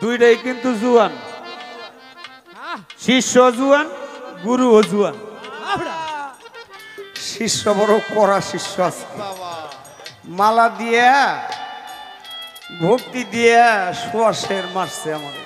দুইটাই কিন্তু জুয়ান, শিষ্য জুয়ান, গুরুও জুয়ান। শিষ্য বড় কড়া শিষ্য আছে, মালা দিয়া ভক্তি দিয়া সুয়াসের মারছে আমাদের।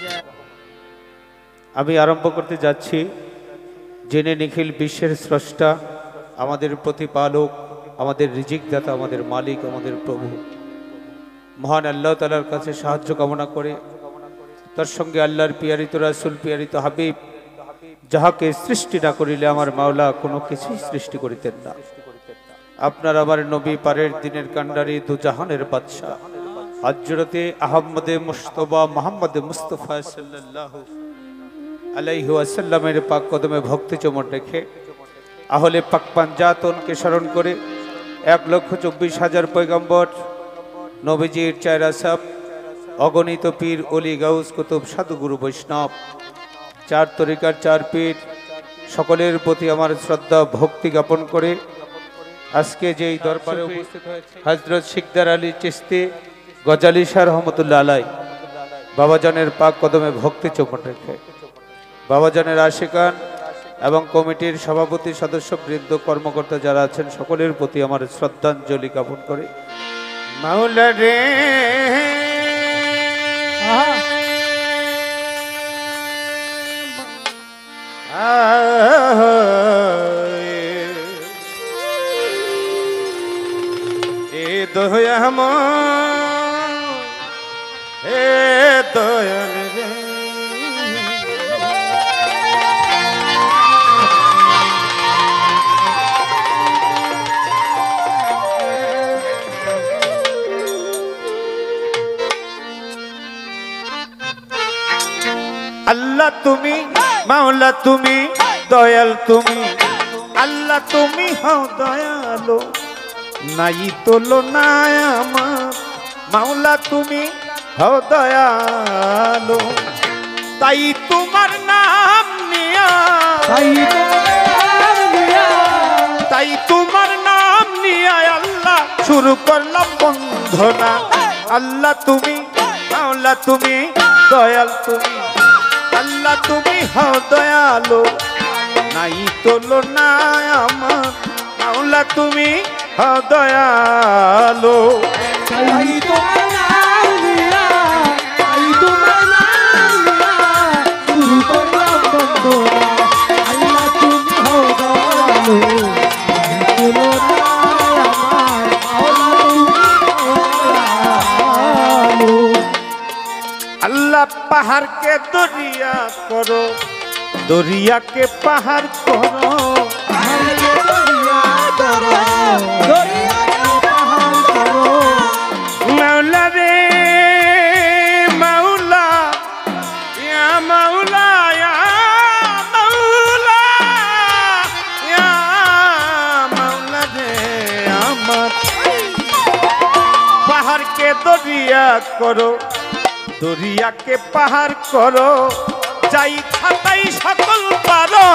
আমি আরম্ভ করতে যাচ্ছি। জেনে নিখিল বিশ্বের স্রষ্টা, আমাদের প্রতিপালক, আমাদের রিজিক দাতা, আমাদের মালিক, আমাদের প্রভু মহান আল্লাহ তাআলার কাছে সাহায্য কামনা করে, তার সঙ্গে আল্লাহর পিয়ারিত রাসূল, পিয়ারিত হাবিব, যাহাকে সৃষ্টি না করিলে আমার মাওলা কোনো কিছুই সৃষ্টি করিতেন না। আপনার আমার নবী, পারের দিনের কান্ডারি, দু জাহানের বাদশাহ হযরতে আহমদে মুজতবা মুহাম্মদ মুস্তাফা সাল্লাল্লাহু আলাইহি ওয়াসাল্লামের পাক কদমে ভক্তি চুমন রেখে আহলে পাক পাঞ্জাতনকে স্মরণ করে 1,24,000 পয়গম্বর, নবীজির চেহারা সাপ, অগণিত পীর, অলি, গাউস, কুতুব, সাধুগুরু, বৈষ্ণব, চার তরিকার চার পীর সকলের প্রতি আমার শ্রদ্ধা ভক্তি জ্ঞাপন করে আজকে যেই দরবারে উপস্থিত হয়েছে হযরত শিকদার আলী চিশতি গজালি শাহ রহমতুল্লাহ আলাই বাবাজানের পাক কদমে ভক্তি চুমন রেখে বাবাজানের আশিকান এবং কমিটির সভাপতি, সদস্যবৃন্দ, কর্মকর্তা যারা আছেন সকলের প্রতি আমার শ্রদ্ধাঞ্জলি জ্ঞাপন করে মাওলা রে এ দয়াম হে দয়াল রে আল্লাহ তুমি, মাওলা তুমি, দয়াল তুমি, আল্লাহ তুমি হও দয়ালো, নাই তোলো না আমার মাওলা তুমি হও দয়ালো। তাই তোমার নাম নিয়া, তাই তোমার নাম নিয়া আল্লাহ শুরু করলাম বন্ধনা। আল্লাহ তুমি, মাওলা তুমি, দয়াল তুমি, আল্লাহ তুমি হও দয়ালো, নাই তোলো না আমার মাওলা তুমি হও দয়ালো। তাই তোমার নাম নিয়া, তাই তোমার নাম নিয়া শুরু করলাম বন্দনা। আল্লাহ তুমি হও দয়ালো, নাই তোলো না আমার মাওলা তুমি হও দয়ালো। আল্লাহ পাহাড়কে দরিয়া করো, দরিয়াকে পাহাড় করো, পাহাড়কে দরিয়া করো, দরিয়াকে পাহাড় করো। মাওলা রে মাওলা, ইয়া মাওলা, ইয়া মাওলা, ইয়া মাওলা রে আমার পাহাড়কে দরিয়া করো, দরিয়াকে পাহাড় করো, যাই ছাতাই সকল পারো,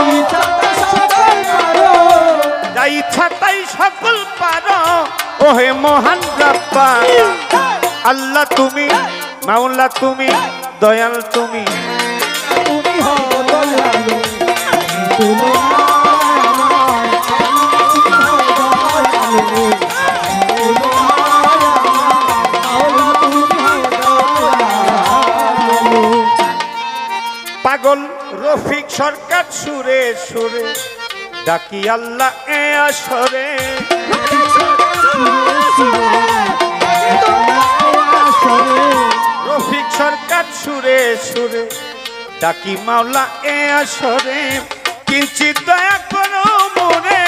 যাই ছাতাই সকল পারো, ওহে মহান রাব্বা। আল্লাহ তুমি, মাওলা তুমি, দয়াল তুমি, তুমি হও দয়ালু, তুমি পাগল রফিক সরকার সুরে সুরে ডাকি আল্লাহ এ আসরে, রফিক সরকার সুরে সুরে ডাকি মাওলা এ আসরে। কিঞ্চিত দয়া করো মোরে,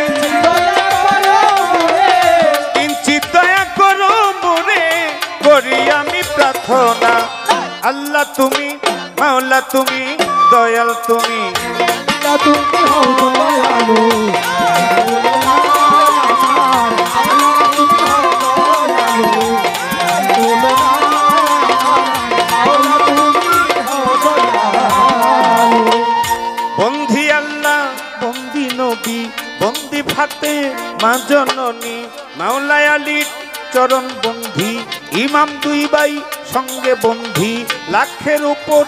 কিঞ্চিত দয়া করো মোরে, করি আমি প্রার্থনা। আল্লাহ তুমি, মাওলা তুমি, দয়াল তুমি, তুমি হও দয়ালু, বন্ধি আল্লাহ, বন্দি নবী, বন্দি ভাতে মা জননী, মাওলা আলীর চরণ বন্ধি, ইমাম দুই ভাই সঙ্গে বন্ধি লাখের উপর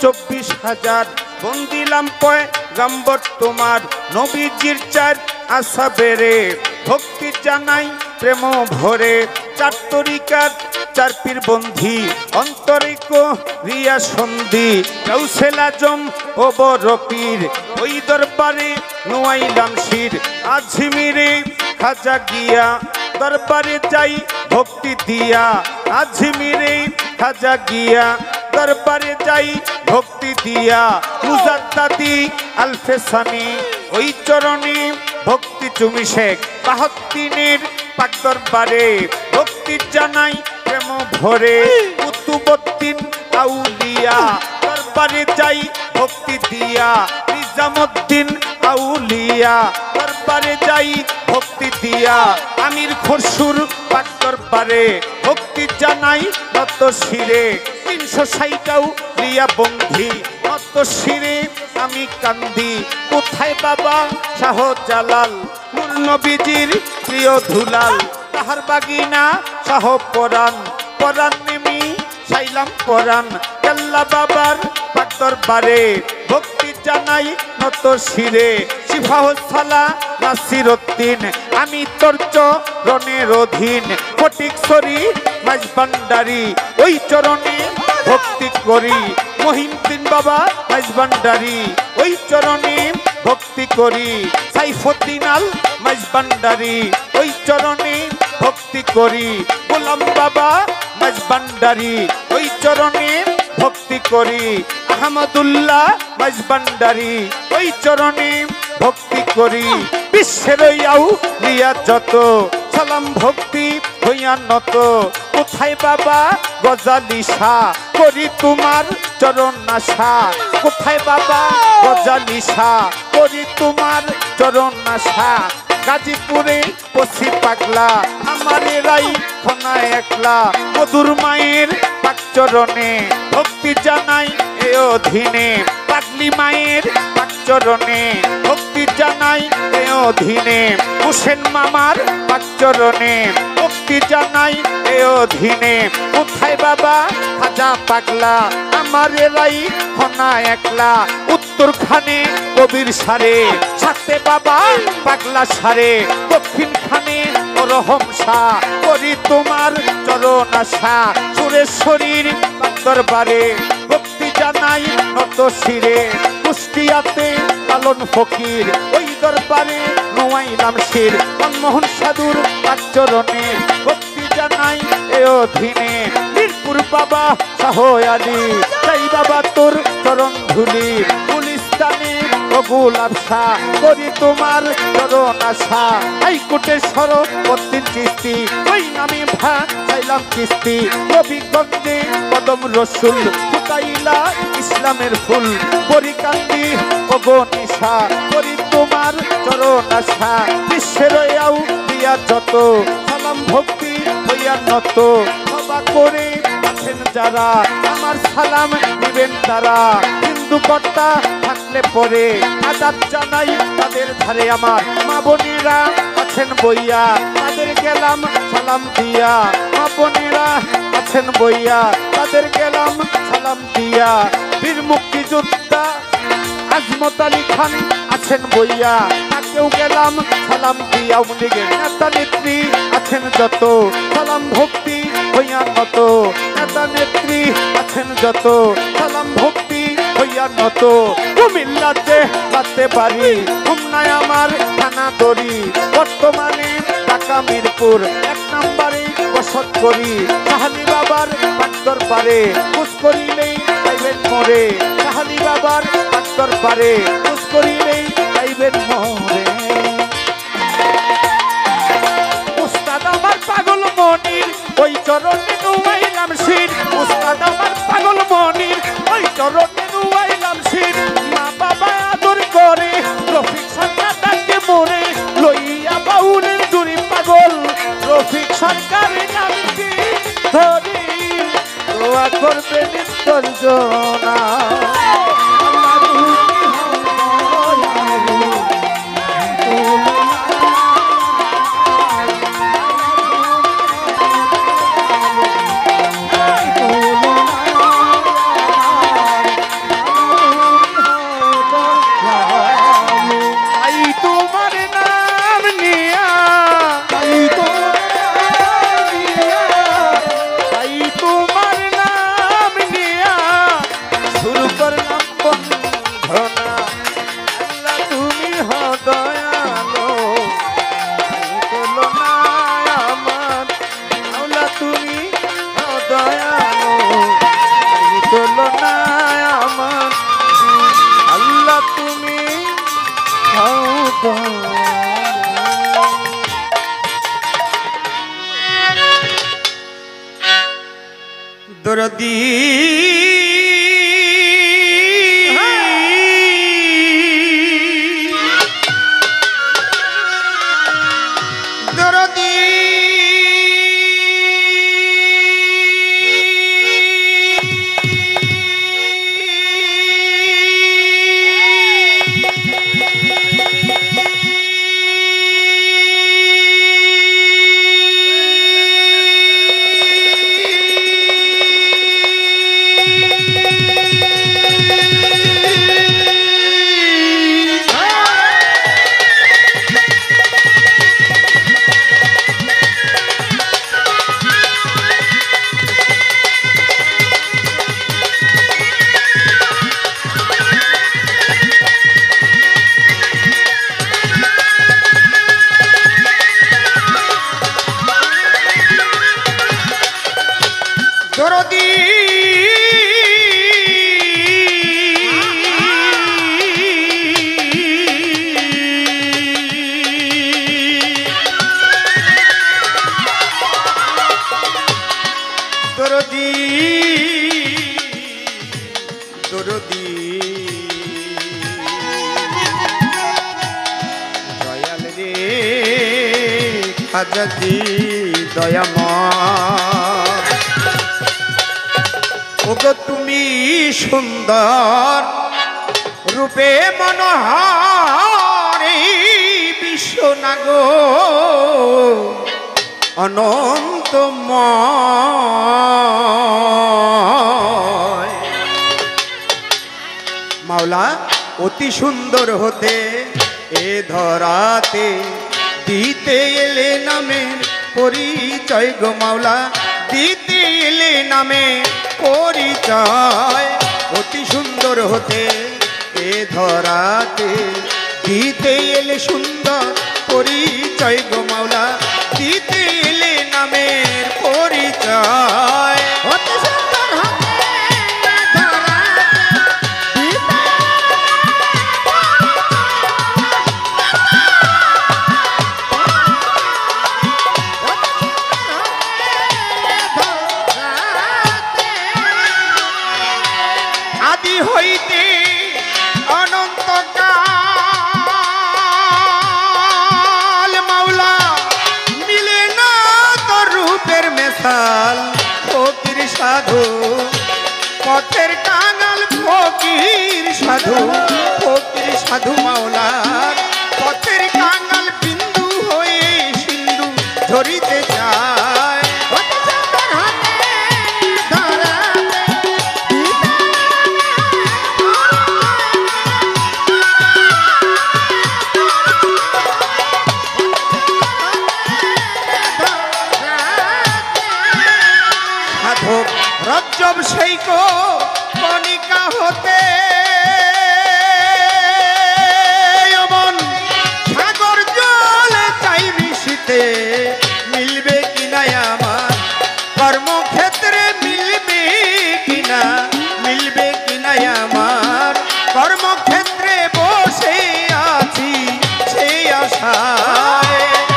24,000 বন্দিলাম পয়গম্বর তোমার নবীজির 4 আসহাবেরে ভক্তি জানাই প্রেম ভরে 4 তরিকার 4 পীর বন্ধি অন্তরিক রিয়া সন্ধি গাউসুল আজম ও বড় পীর ওই দরবারে নুয়াইলাম শির আজমিরে খাজা গিয়া দরবারে যাই ভক্তি দিয়া আজমিরে খাজা গিয়া দরবারে যাই ভক্তি দিয়া মুজাদ্দাদি আলফে সানি ওই চরণে ভক্তি চুমি শেখ বাহাত্তিনের পাক দরবারে ভক্তি জানাই প্রেম ভরে কুতুবউদ্দিন আউলিয়া দরবারে যাই ভক্তি দিয়া নিজামুদ্দিন আউলিয়া দরবারে যাই ভক্তি দিয়া আমির খসরুর পাক দরবারে ভক্তি জানাই নত শিরে 360 আউলিয়া বন্ধি নত শিরে আমি কান্দি কোথায় বাবা শাহজালাল নূর নবীজির প্রিয় দুলাল তাহার বাগিনা শাহ পরাণ পরাণ নেমি চাইলাম পরাণ কেল্লা বাবার পাক দরবারে ভক্তি জানাই নত শিরে সিফাহসালা নাসিরউদ্দিন আমি তোর চরণের অধীন ফটিকছড়ি মাঝভান্ডারি ওই চরণে ভক্তি করি মহিউদ্দিন বাবা মাঝভান্ডারি ওই চরণে ভক্তি করি সাইফুদ্দিন আল মাঝভান্ডারি ওই চরণে ভক্তি করি গোলাম বাবা মাঝভান্ডারি ওই চরণে ভক্তি করি আহমদুল্লাহ মাঝভান্ডারি ওই চরণে ভক্তি করি বিশ্বের আউলিয়া যত সালাম ভক্তি হইয়া নত কোথায় বাবা গজালি শাহ করি তোমার চরণ আশা কোথায় বাবা গজালি শাহ করি তোমার চরণ আশা গাজীপুরে পশি পাগলা আমার রাই খনা একলা মধুর মায়ের পাক চরণে ভক্তি জানাই এ অধীনে পাগলি মায়ের পাক চরণে ভক্তি জানাই এ অধীনে হোসেন মামার পাক চরণে ভক্তি জানাই এ অধীনে কোথায় বাবা খাজা পাগলা আমার রাই খনা একলা উত্তরখানে কবির সারে সাথে বাবা পাগলা সারে দক্ষিণ খানে রহম শাহ করি তোমার চরণ আশা সুরেশ্বরীর দরবারে ভক্তি জানাই নত শিরে কুষ্টিয়াতে লালন ফকির ওই দরবারে নুয়াইলাম শির মনমোহন সাধুর পাক চরণে ভক্তি জানাই এ অধীনে মিরপুর বাবা শাহ আলী চাই বাবা তোর চরণ ধুলি গুলিস্তানে গোলাপ শাহ করি তোমার চরণ আশা হাইকোর্টে শরফুদ্দিন চিশতি ওই নামে ভা চাইলাম কিস্তি নবীগঞ্জে কদম রসুল ফুটাইলা ইসলামের ফুল পরিকান্দি অগনিশা করি তোমার চরণ আশা বিশ্বের আউলিয়া যত সালাম ভক্তি হইয়া নত সবা করে আছেন যারা আমার সালাম নিবেন তারা হিন্দু কর্তা থাকলে পরে আদাব জানাই তাদের ধারে আমার মা বোনেরা আছেন বইয়া তাদের গেলাম সালাম দিয়া মা বোনেরা আছেন বইয়া তাদের গেলাম সালাম দিয়া বীর মুক্তিযোদ্ধা আজমত আলী খান আছেন বইয়া তাকেও গেলাম সালাম দিয়া উনিগের নেতা নেত্রী আছেন যত সালাম ভক্তি হইয়া নত নেতা নেত্রী আছেন যত সালাম ভক্তি হইয়া নত কুমিল্লাতে বাতে পারি খুলনায় আমার থানা দড়ি বর্তমানে ঢাকা মিরপুর 1 নম্বরে বসত করি শাহালি বাবার পাক দরবারে কুছ করিলেই পাইবেন মোরে শাহালি বাবার পাক দরবারে কুছ করিলেই পাইবেন মোরে উস্তাদ আমার পাগল মনির ওই চরণে নুয়াইলাম শির উস্তাদ আমার পাগল মনির ওই চরণে নুয়াইলাম শির মা বাবা আদর করে রফিক সরকার ডাকে মোরে লইয়া বাউলের জুড়ি পাগল রফিক সরকারের নাম কি ধরি দোয়া করবে নিত্যর জনা দরদি দরদি দরদি দরদি দরদি দয়াল রে খাজাজি দয়াময় ওগো তুমি সুন্দর রূপে মনোহর এই বিশ্বনাগো অনন্তময় মাওলা অতি সুন্দর হতে এ ধরাতে দিতে এলে নামের পরিচয় গো মাওলা দিতে এলে নামে পরিচয় অতি সুন্দর হতে এ ধরাতে দিতে এলে সুন্দর পরিচয় গো মাওলা দিতে এলে নামের পরিচয় অতি সুন্দর হতে এ ধরাতে আদি হইতে অনন্তকাল মাওলা মিলে না তোর রূপের মেশাল ফকির সাধু পথের কাঙাল ফকির সাধু মাওলা পথের কাঙাল বিন্দু হয়ে সিন্ধু ঝরিতে চায় রজ্জব সেই কো কণিকা হতে অমন সাগর জলে চাই মিশিতে মিলবে কিনা আমার কর্মক্ষেত্রে মিলবে কিনা আমার কর্মক্ষেত্রে বসে আছি সেই আশায়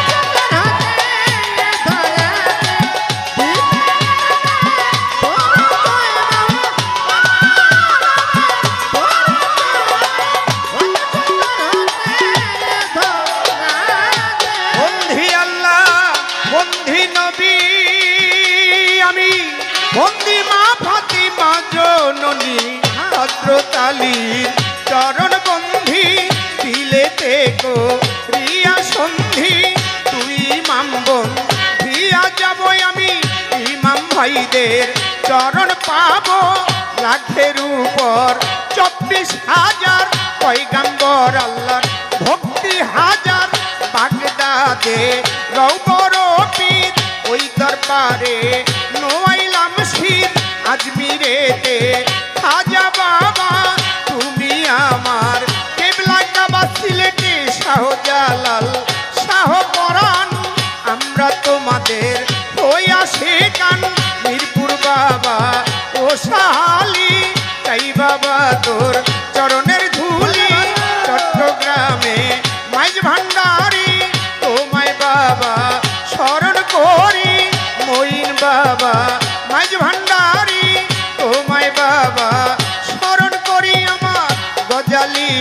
বন্দি মা ফাতিমা জননী ভদ্রতালীর চরণ বন্ধি দিলেতে গো রিয়া সন্ধি তুই ইমাম বন্ধিয়া যাব আমি ইমাম ভাইদের চরণ পাবো লাখের উপর 24,000 পয়গাম্বর আল্লাহর ভক্তি হাজার বাগদাদে রৌবরপীর ওই দরবারে নোয়াইলাম শীত আজমিরেতে খাজা বাবা তুমি আমার কেবলা কাবা সিলেটে শাহজালাল শাহ পরাণ আমরা তোমাদের হইয়া শেখান মিরপুর বাবা ও শাহালি তাই বাবা তোর চরণের ধুলি চট্টগ্রামে মাইজ ভান্ডারি তোমায় বাবা স্মরণ করি মঈন বাবা মাইজ ভান্ডারি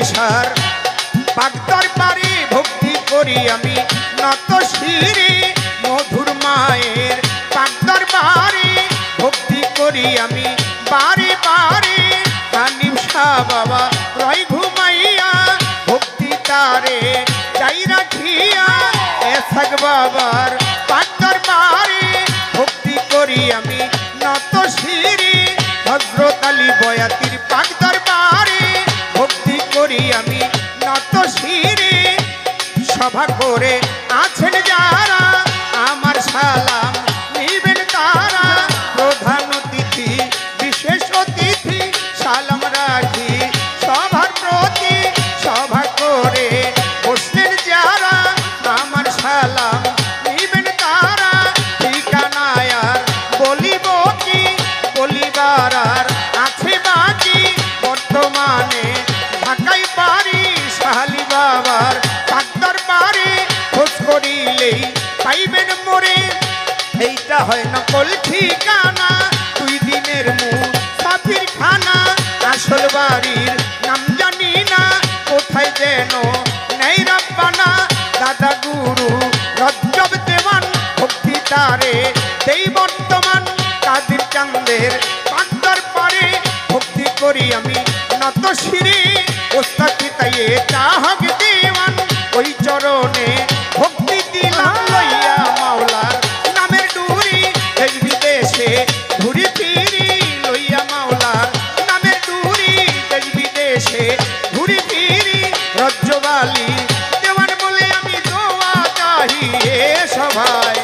সার পাক দরবারে ভক্তি করি আমি নত শিরে মধুর মায়ের পাক দরবারে ভক্তি করি আমি বারে বারে হানিফ শাহ বাবা রয় ঘুমাইয়া ভক্তি তারে চাই রাখিয়া এসাক বাবার পাক দরবারে ভক্তি করি আমি নত শিরে হযরত আলী বয়াতির পাক দরবারে ভক্তি করি আমি নত শিরে সভা করে আছেন যারা আমার সালাম নিবেন তারা প্রধান অতিথি বিশেষ অতিথি সালাম রাখি সবার প্রতি সভা করে বসলেন যারা আমার সালাম নিবেন তারা ঠিকানায় আর বলিব কি বলিবার আর আছে বাকি বর্তমানে ঢাকাই পারি শাহালি বাবার পাক দরবারে খোঁজ করিলেই পাইবেন মোরে এইটা হয় নকল ঠিকানা 2 দিনের মুসাফির খানা আসল বাড়ির নাম জানি না কোথায় যেন নেই রাব্বানা দাদা গুরু রজ্জব দেওয়ান ভক্তি তারে দেই বর্তমান কাদির চাঁদের পাক দরবারে ভক্তি করি আমি নত শিরে ওস্তাদি তাইয়ে চাহক দেওয়ান ওই চরণে ভক্তি দিলাম লইয়া মাওলার নামের ডুরি দেশ বিদেশে ঘুরি ফিরি লইয়া মাওলার নামের ডুরি দেশ বিদেশে ঘুরি ফিরি রজ্জবালি দেওয়ান বলে আমি দোয়া চাহি এ সভায়।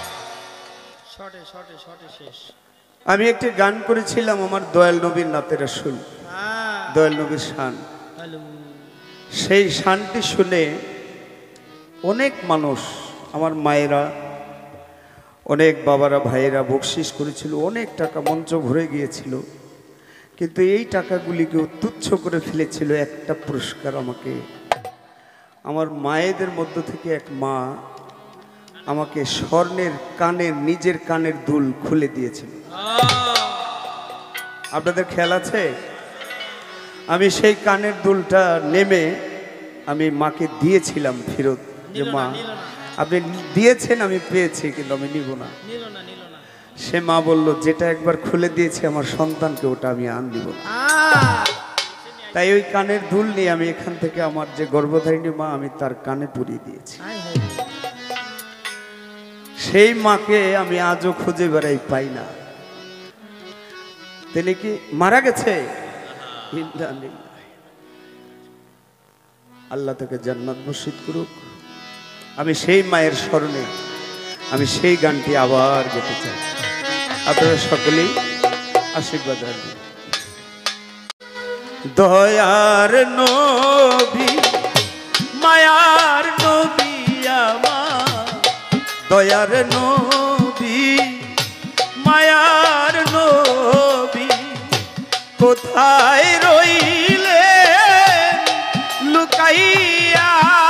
আমি একটি গান করেছিলাম আমার দয়াল নবীর নাতে রাসূল দয়াল নবীর শান। সেই শানটি শুনে অনেক মানুষ আমার মায়েরা অনেক বাবারা ভাইয়েরা বকশিস করেছিল, অনেক টাকা মঞ্চ ভরে গিয়েছিল, কিন্তু এই টাকাগুলিকে তুচ্ছ করে ফেলেছিল একটা পুরস্কার আমাকে। আমার মায়েদের মধ্য থেকে এক মা আমাকে স্বর্ণের কানের নিজের কানের দুল খুলে দিয়েছিল। আপনাদের খেয়াল আছে? আমি সেই কানের দুলটা নেমে আমি মাকে দিয়েছিলাম ফেরত, যে মা আপনি দিয়েছেন আমি পেয়েছি কিন্তু আমি নিব না। সে মা বলল যেটা একবার খুলে দিয়েছে আমার সন্তানকে ওটা আমি আন দিব না। তাই ওই কানের দুল নিয়ে আমি এখান থেকে আমার যে গর্ভধারিণী মা আমি তার কানে পরিয়ে দিয়েছি। সেই মাকে আমি আজও খুঁজে বেড়াই, পাই না। তিনি কি মারা গেছে? আল্লাহ তাকে জান্নাত নসিব করুক। আমি সেই মায়ের স্মরণে আমি সেই গানটি আবার গেতে চাই। আপনারা সকলেই আশীর্বাদ রাখবেন। দয়ার নবী মায়ার নবী আমার, দয়ার নবী মায়ার নবী কোথায় রইলে লুকাইয়া,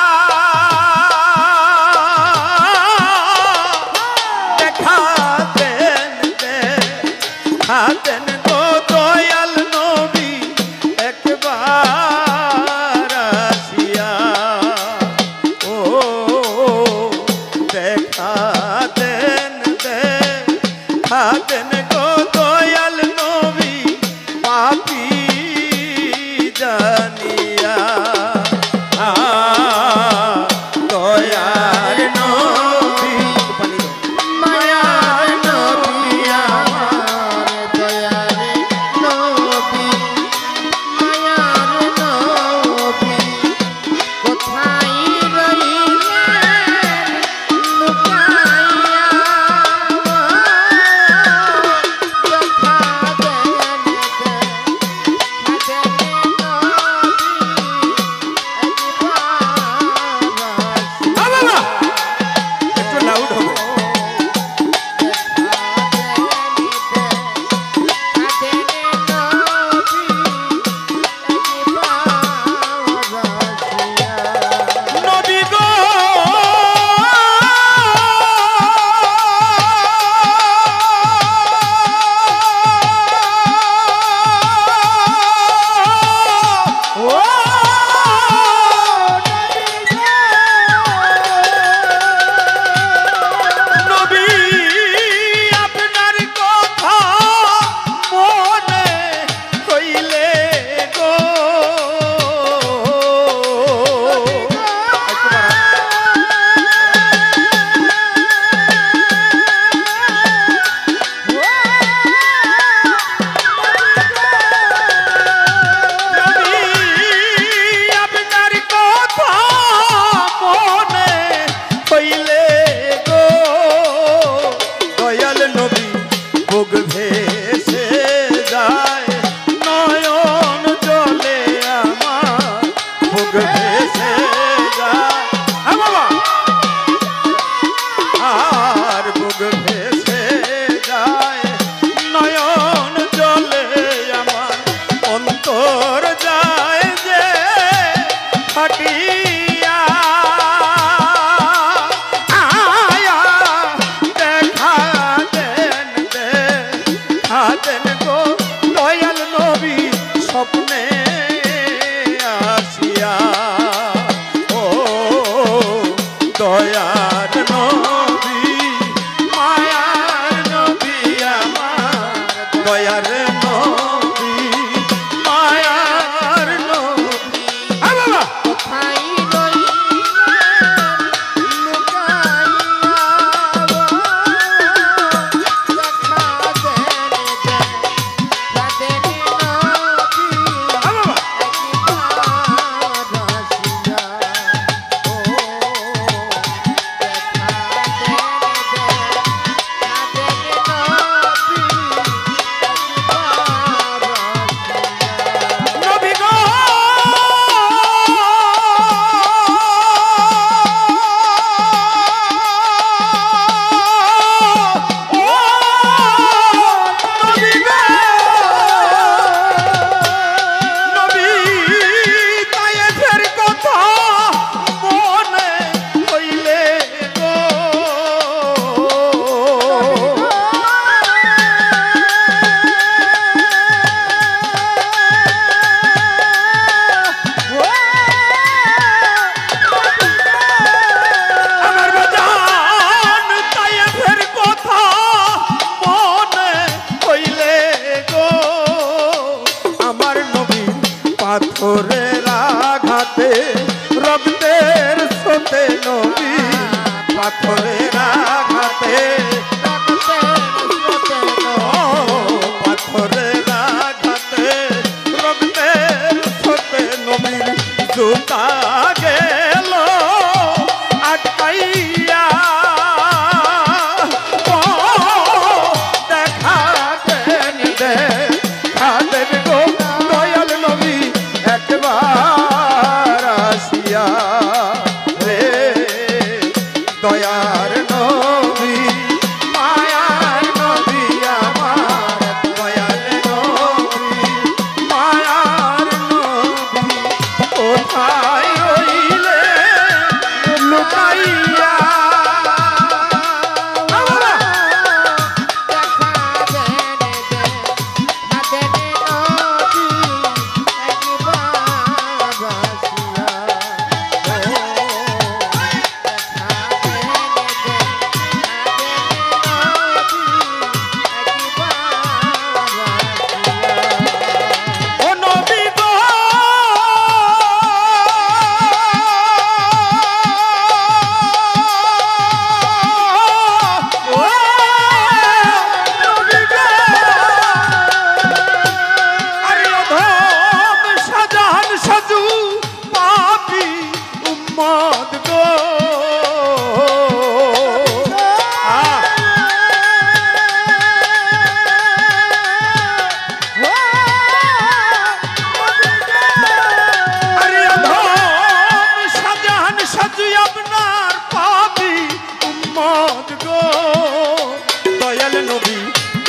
দেখা দেন দেখা দেন গো দয়াল নবী একবার আসিয়া, ও দেখা দেন দেখা দেন গো দয়াল নবী পাপী জানিয়া। দয়ার নবী মায়ার নবী আমার, দয়ার নবী মায়ার নবী কোথায় রইলেন লুকাইয়া,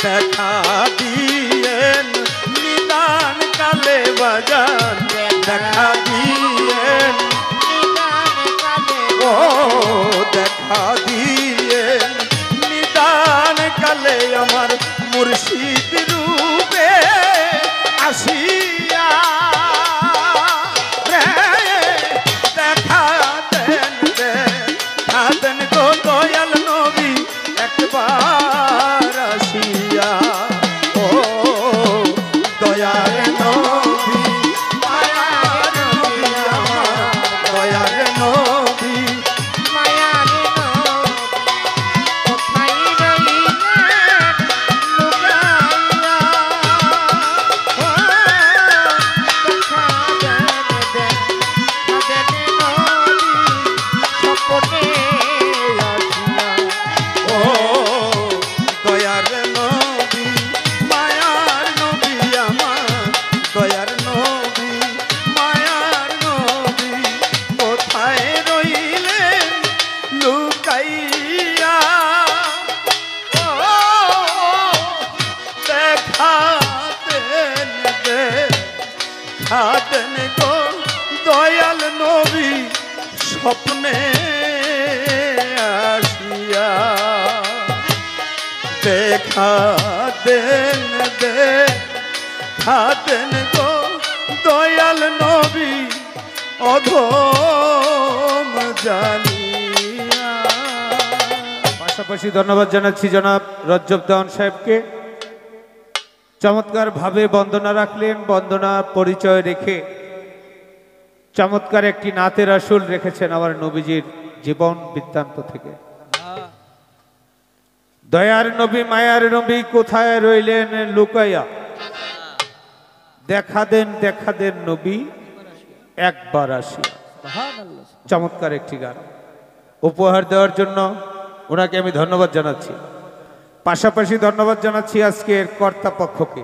দেখা দিয়েন নিদান কালে বাজান দেখা দিয়েন ও দেখা দিয়েন নিদান কালে আমার মুর্শিদ রূপে আসিয়া রে দেখা দেন গো দয়াল নবী একবার আসিয়া ও দয়াল নবী মায়ার নবী আমার দয়াল নবী ও দয়ার নবী মায়ার নবী আমার দয়ার নবী মায়ার নবী কোথায় রইলেন লুকাইয়া ও দেখাতেন গো দয়াল নবী স্বপ্নে আসিয়া দেখাতেন গো দয়াল নবী অধম জানিয়া। পাশাপাশি ধন্যবাদ জানাচ্ছি জনাব রজ্জব দেওয়ান সাহেবকে, চমৎকার ভাবে বন্দনা রাখলেন। বন্দনা পরিচয় রেখে চমৎকার একটি নাতের আসল রেখেছেন আমার নবীজির জীবন বৃত্তান্ত থেকে। দয়ার নবী মায়ার নবী কোথায় রইলেন লুকাইয়া, দেখা দেন নবী একবার আসিয়া। চমৎকার একটি গান উপহার দেওয়ার জন্য ওনাকে আমি ধন্যবাদ জানাচ্ছি। পাশাপাশি ধন্যবাদ জানাচ্ছি আজকের কর্তাপক্ষকে।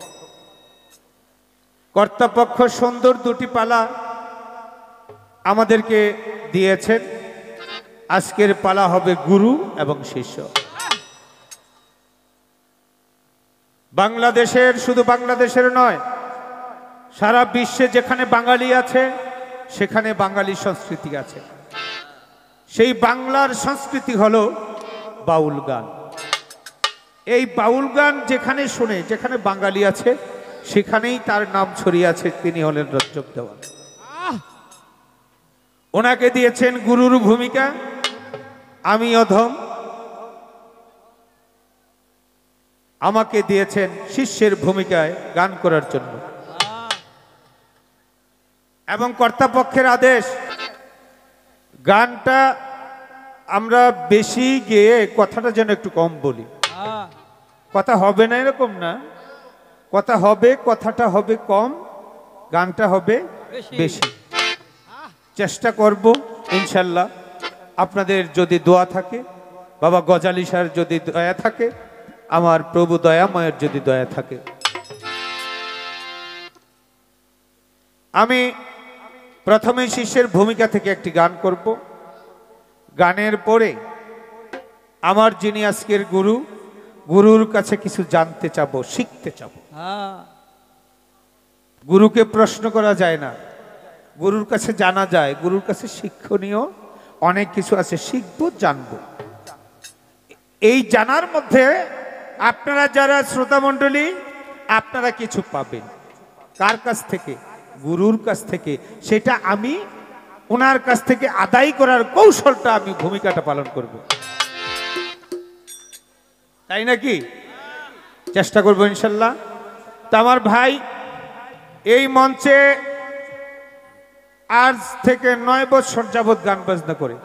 কর্তাপক্ষ সুন্দর দুটি পালা আমাদেরকে দিয়েছেন। আজকের পালা হবে গুরু এবং শিষ্য। বাংলাদেশের, শুধু বাংলাদেশের নয়, সারা বিশ্বে যেখানে বাঙালি আছে সেখানে বাঙালি সংস্কৃতি আছে। সেই বাংলার সংস্কৃতি হলো বাউল গান। এই বাউল গান যেখানে শুনে, যেখানে বাঙালি আছে সেখানেই তার নাম ছড়িয়ে আছে। তিনি হলেন রজ্জব দেওয়ান। ওনাকে দিয়েছেন গুরুর ভূমিকা, আমি অধম। আমাকে দিয়েছেন শিষ্যের ভূমিকায় গান করার জন্য। এবং কর্তাপক্ষের আদেশ, গানটা আমরা বেশি গেয়ে কথাটা যেন একটু কম বলি। কথা হবে না এরকম না, কথা হবে, কথাটা হবে কম, গানটা হবে বেশি। চেষ্টা করব ইনশাল্লাহ। আপনাদের যদি দোয়া থাকে, বাবা গজালি সাহের যদি দয়া থাকে, আমার প্রভু দয়াময়ের যদি দয়া থাকে, আমি প্রথমে শিষ্যের ভূমিকা থেকে একটি গান করব। গানের পরে আমার যিনি আজকের গুরু, গুরুর কাছে কিছু জানতে চাবো, শিখতে চাবো। গুরুকে প্রশ্ন করা যায় না, গুরুর কাছে জানা যায়। গুরুর কাছে শিক্ষণীয় অনেক কিছু আছে, শিখবো, জানবো। এই জানার মধ্যে আপনারা যারা শ্রোতা মণ্ডলী, আপনারা কিছু পাবেন। কার কাছ থেকে? গুরুর কাছ থেকে। সেটা আমি ওনার কাছ থেকে আদায় করার কৌশলটা, আমি ভূমিকাটা পালন করব। তাই নাকি? চেষ্টা করবো ইনশাল্লাহ। তা আমার ভাই এই মঞ্চে আজ থেকে 9 বছর যাবৎ গান বাজনা করে,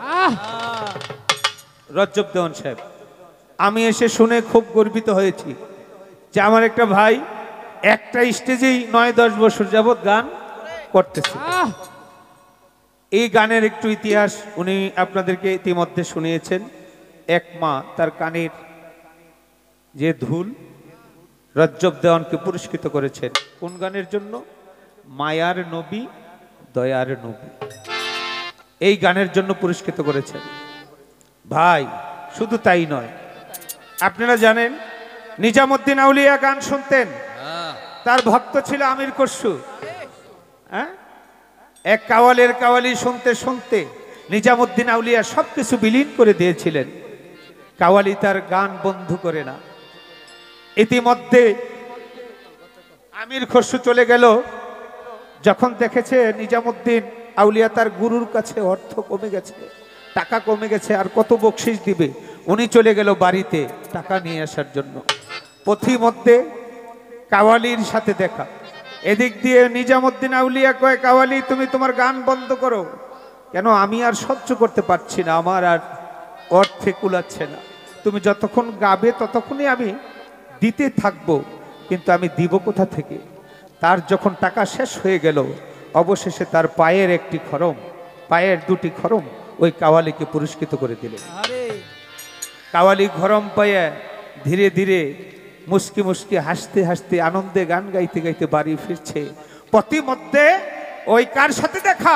রজ্জব দেওয়ান সাহেব। আমি এসে শুনে খুব গর্বিত হয়েছি যে আমার একটা ভাই একটা স্টেজেই 9-10 বছর যাবৎ গান করতেছে। এই গানের একটু ইতিহাস উনি আপনাদেরকে ইতিমধ্যে শুনিয়েছেন। এক মা তার কানের যে ধুল, রজ্জব দেওয়ানকে পুরস্কৃত করেছেন কোন গানের জন্য? মায়ার নবী দয়ার নবী, এই গানের জন্য পুরস্কৃত করেছেন। ভাই শুধু তাই নয়, আপনারা জানেন নিজামুদ্দিন আউলিয়া গান শুনতেন, তার ভক্ত ছিল আমির খসরু। হ্যাঁ, এক কাওয়ালের কাওয়ালি শুনতে শুনতে নিজামুদ্দিন আউলিয়া সবকিছু বিলীন করে দিয়েছিলেন। কাওয়ালি তার গান বন্ধ করে না। ইতিমধ্যে আমির খসরু চলে গেল। যখন দেখেছে নিজামুদ্দিন আউলিয়া তার গুরুর কাছে অর্থ কমে গেছে, টাকা কমে গেছে, আর কত বকশিশ দিবে, উনি চলে গেল বাড়িতে টাকা নিয়ে আসার জন্য। পথিমধ্যে কাওয়ালির সাথে দেখা। এদিক দিয়ে নিজামুদ্দিন আউলিয়া কয়, কাওয়ালি তুমি তোমার গান বন্ধ করো। কেন? আমি আর সহ্য করতে পারছি না, আমার আর অর্থে কুলাচ্ছে না। তুমি যতক্ষণ গাবে ততক্ষণই আমি দিতে থাকবো, কিন্তু আমি দিব কোথা থেকে? তার যখন টাকা শেষ হয়ে গেল, অবশেষে তার পায়ের একটি খরম, পায়ের দুটি খরম ওই কাওয়ালিকে পুরস্কৃত করে দিলেন। কাওয়ালি খরম পায়ে ধীরে ধীরে মুস্কি মুস্কি হাসতে হাসতে আনন্দে গান গাইতে গাইতে বাড়ি ফিরছে। পথিমধ্যে ওই কার সাথে দেখা?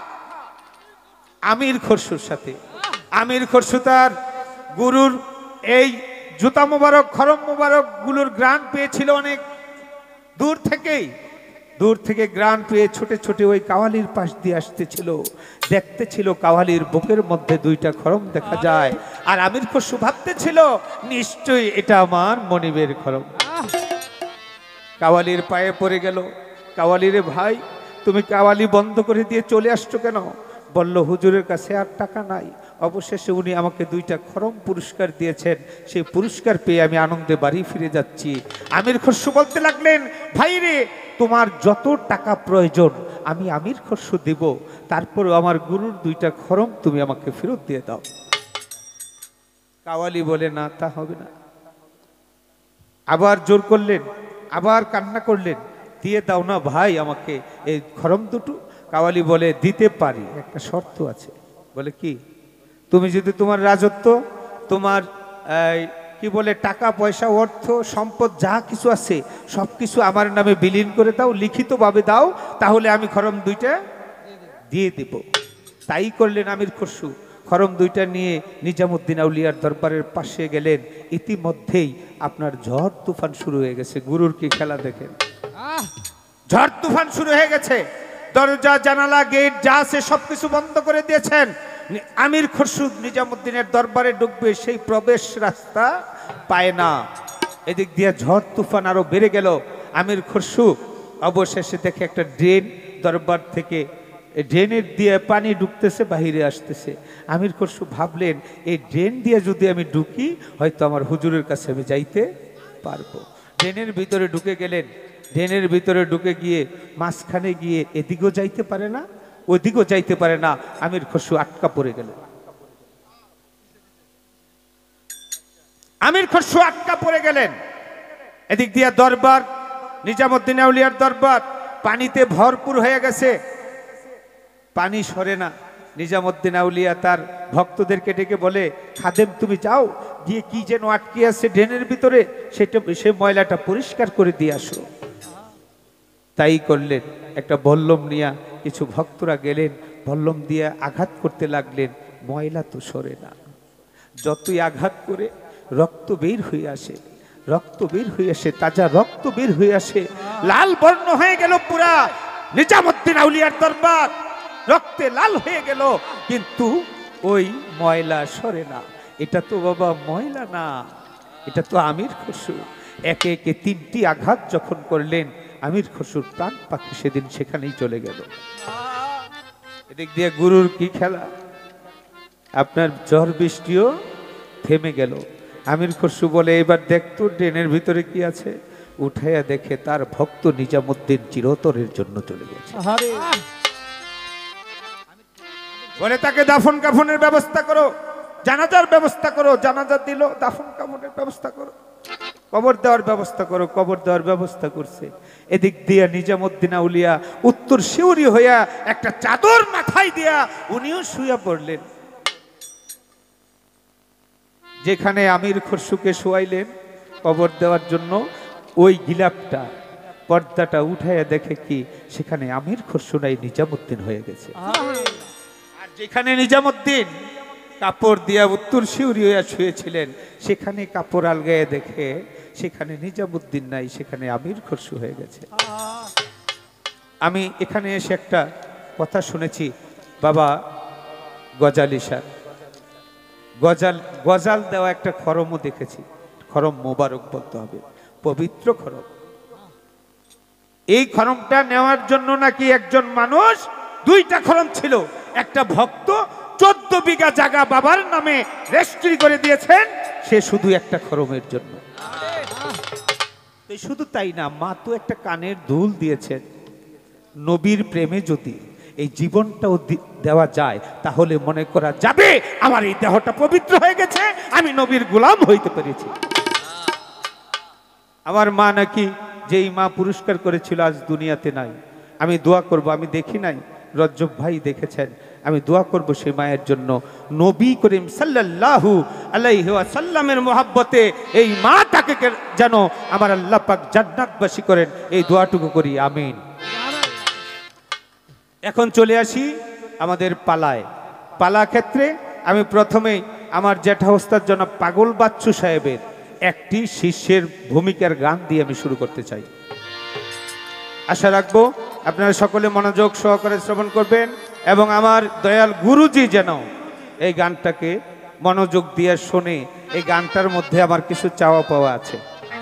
আমির খসরুর সাথে। আমির খসরু তার গুরুর এই জুতা মোবারক, খরম মোবারক গুলোর গ্রান পেয়েছিল অনেক দূর থেকেই। দূর থেকে গ্রান পেয়ে ছুটে ছুটে ওই কাওয়ালির পাশ দিয়ে আসতেছিল। দেখতেছিল কাওয়ালির বুকের মধ্যে দুইটা খরম দেখা যায়, আর আমির খসরু ভাবতেছিল নিশ্চয়ই এটা আমার মনিবের খরম। কাওয়ালির পায়ে পড়ে গেল। কাওয়ালিরে ভাই, তুমি কাওয়ালি বন্ধ করে দিয়ে চলে আসছো কেন? বলল, হুজুরের কাছে আর টাকা নাই। অবশেষে উনি আমাকে দুইটা খরম পুরস্কার দিয়েছেন, সেই পুরস্কার পেয়ে আমি আনন্দে বাড়ি ফিরে যাচ্ছি। আমির খসরু বলতে লাগলেন, ভাই রে, তোমার যত টাকা প্রয়োজন আমি আমির খসরু দেব, তারপরও আমার গুরুর দুইটা খরম তুমি আমাকে ফেরত দিয়ে দাও। কাওয়ালি বলে, না, তা হবে না। আবার জোর করলেন, আবার কান্না করলেন, দিয়ে দাও না ভাই আমাকে এই খরম দুটো। কাওয়ালি বলে, দিতে পারি, একটা শর্ত আছে। বলে, কি? তুমি যদি তোমার রাজত্ব, তোমার কি বলে টাকা পয়সা, অর্থ সম্পদ যা কিছু আছে সব কিছু আমার নামে বিলীন করে দাও, লিখিতভাবে দাও, তাহলে আমি খরম দুইটা দিয়ে দেব। তাই করলেন আমির খসরু। খরম দুইটা নিয়ে নিজামুদ্দিন আউলিয়ার দরবারের পাশে গেলেন। ইতিমধ্যেই আপনার ঝড় তুফান শুরু হয়ে গেছে। গুরুর কি খেলা দেখেন! ঝড় তুফান শুরু হয়ে গেছে। দরজা জানালা গেট যা আছে সবকিছু বন্ধ করে দিয়েছেন। আমির খসরু নিজামুদ্দিনের দরবারে ঢুকবে, সেই প্রবেশ রাস্তা পায় না। এদিক দিয়ে ঝড় তুফান আরো বেড়ে গেল। আমির খসরু অবশেষে দেখে একটা ড্রেন দরবার থেকে, ড্রেনের দিয়ে পানি ঢুকতেছে, বাহিরে আসতেছে। আমির খসরু ভাবলেন, এই ড্রেন দিয়ে যদি আমি ঢুকি, হয়তো আমার হুজুরের কাছে আমি যাইতে পারবো। ড্রেনের ভিতরে ঢুকে গেলেন। ড্রেনের ভিতরে ঢুকে গিয়ে মাঝখানে গিয়ে এদিকেও যাইতে পারে না, ওদিকেও যাইতে পারে না। আমির খসরু আটকা পড়ে গেল। আমির খসরু আটকা পড়ে গেলেন। এদিক দিয়ে দরবার, নিজামুদ্দিন আউলিয়ার দরবার পানিতে ভরপুর হয়ে গেছে, পানি সরে না। নিজামুদ্দিন আউলিয়া তার ভক্তদেরকে ডেকে বলে, খাদেম তুমি যাও, গিয়ে কি যেন আটকে আছে ড্রেনের ভিতরে, সেটা সে ময়লাটা পরিষ্কার করে দিয়ে আসো। তাই করলেন। একটা বল্লম নিয়ে কিছু ভক্তরা গেলেন, বল্লম দিয়ে আঘাত করতে লাগলেন, ময়লা তো সরে না। যতই আঘাত করে রক্ত বের হয়ে আসে, রক্ত বের হয়ে আসে, তাজা রক্ত বের হয়ে আসে। লাল বর্ণ হয়ে গেল পুরা নিজামুদ্দিন আউলিয়ার দরবার, রক্তে লাল হয়ে গেল, কিন্তু ওই ময়লা সরে না। এটা তো বাবা ময়লা না, এটা তো আমির খসরু। একে একে তিনটি আঘাত যখন করলেন, আমির খসরুর প্রাণ পাখি সেদিন সেখানেই চলে গেল। এদিক দিয়ে গুরুর কি খেলা! আপনার ঝড় বৃষ্টিও থেমে গেল। আমির খসরু বলে, এবার দেখতো ড্রেনের ভিতরে কি আছে। উঠাইয়া দেখে তার ভক্ত নিজামুদ্দিন চিরতরের জন্য চলে গেছে। বলে, তাকে দাফন কাফনের ব্যবস্থা করো, জানাজার ব্যবস্থা করো। জানাজা দিল, দাফন কাফনের ব্যবস্থা করো, কবর দেওয়ার ব্যবস্থা করো। কবর দেওয়ার ব্যবস্থা করছে। এদিক দিয়া নিজামুদ্দিন আউলিয়া উত্তর শিউরি হইয়া একটা চাদর মাথায় দিয়া উনিও শুয়ে পড়লেন। যেখানে আমির খসরুকে শোয়াইলেন কবর দেওয়ার জন্য, ওই গিলাপটা, পর্দাটা উঠাইয়া দেখে কি সেখানে আমির খসরু নাই, নিজামুদ্দিন হয়ে গেছে। আর যেখানে নিজামুদ্দিন, কাপড় দিয়া উত্তর শিউরি হইয়া শুয়েছিলেন, সেখানে কাপড় আলগায়ে দেখে সেখানে নিজামুদ্দিন নাই, সেখানে আমির খসরু হয়ে গেছে। আমি এখানে এসে একটা কথা শুনেছি, বাবা গজালি স্যার গজাল দেওয়া একটা খরমও দেখেছি। খরম মোবারক বলতে হবে, পবিত্র খরম। এই খরমটা নেওয়ার জন্য নাকি একজন মানুষ 2টা খরম ছিল। একটা ভক্ত 14 বিঘা জায়গা বাবার নামে রেজিস্ট্রি করে দিয়েছেন, সে শুধু একটা খরমের জন্য। শুধু তাই না, মা তো একটা কানের দুল দিয়েছেন। নবীর প্রেমে যদি এই জীবনটাও দেওয়া যায়, তাহলে মনে করা যাবে আমার এই দেহটা পবিত্র হয়ে গেছে, আমি নবীর গোলাম হইতে পেরেছি। আমার মা নাকি, যেই মা পুরস্কার করেছিল, আজ দুনিয়াতে নাই। আমি দোয়া করব, আমি দেখি নাই, রজ্জব ভাই দেখেছেন, আমি দোয়া করব সেই মায়ের জন্য। নবী করিম সাল্লাল্লাহু আলাইহি ওয়াসাল্লামের মহব্বতে এই মাটাকে যেন আমার আল্লাহ পাক জান্নাতবাসী করেন, এই দোয়াটুকু করি, আমিন। এখন চলে আসি আমাদের পালা ক্ষেত্রে। আমি প্রথমেই আমার জ্যাঠা ওস্তাদ জনাব পাগল বাচ্চু সাহেবের একটি শিষ্যের ভূমিকার গান দিয়ে আমি শুরু করতে চাই। আশা রাখবো আপনারা সকলে মনোযোগ সহকারে শ্রবণ করবেন এবং আমার দয়াল গুরুজি যেন এই গানটাকে মনোযোগ দিয়ে শোনে। এই গানটার মধ্যে আমার কিছু চাওয়া পাওয়া আছে।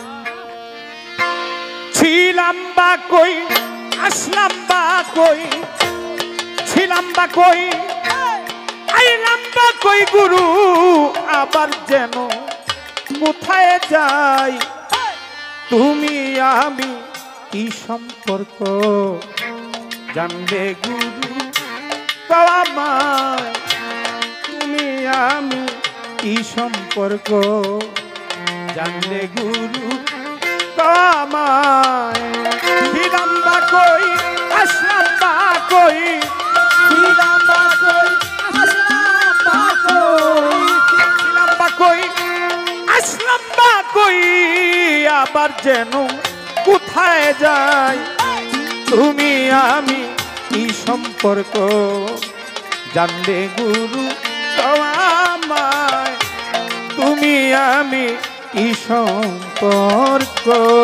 ছিলাম বা কই, আসলাম বা কই, ছিলাম বা কই, আইলাম বা কই, গুরু আবার যেন কোথায় যাই, তুমি আমি কি সম্পর্ক জানবে গুরু আমায়, তুমি আমি কি সম্পর্ক জানলে গুরু আমায়। ছিলাম বা কই, আসলাম বা কই, ছিলাম বা কই, আসলাম বা কই, ছিলাম বা কই, আসলাম বা কই, আবার যেন কোথায় যাই, তুমি আমি কি সম্পর্ক জানলে গুরু আমায়, তুমি আমি কি সম্পর্ক।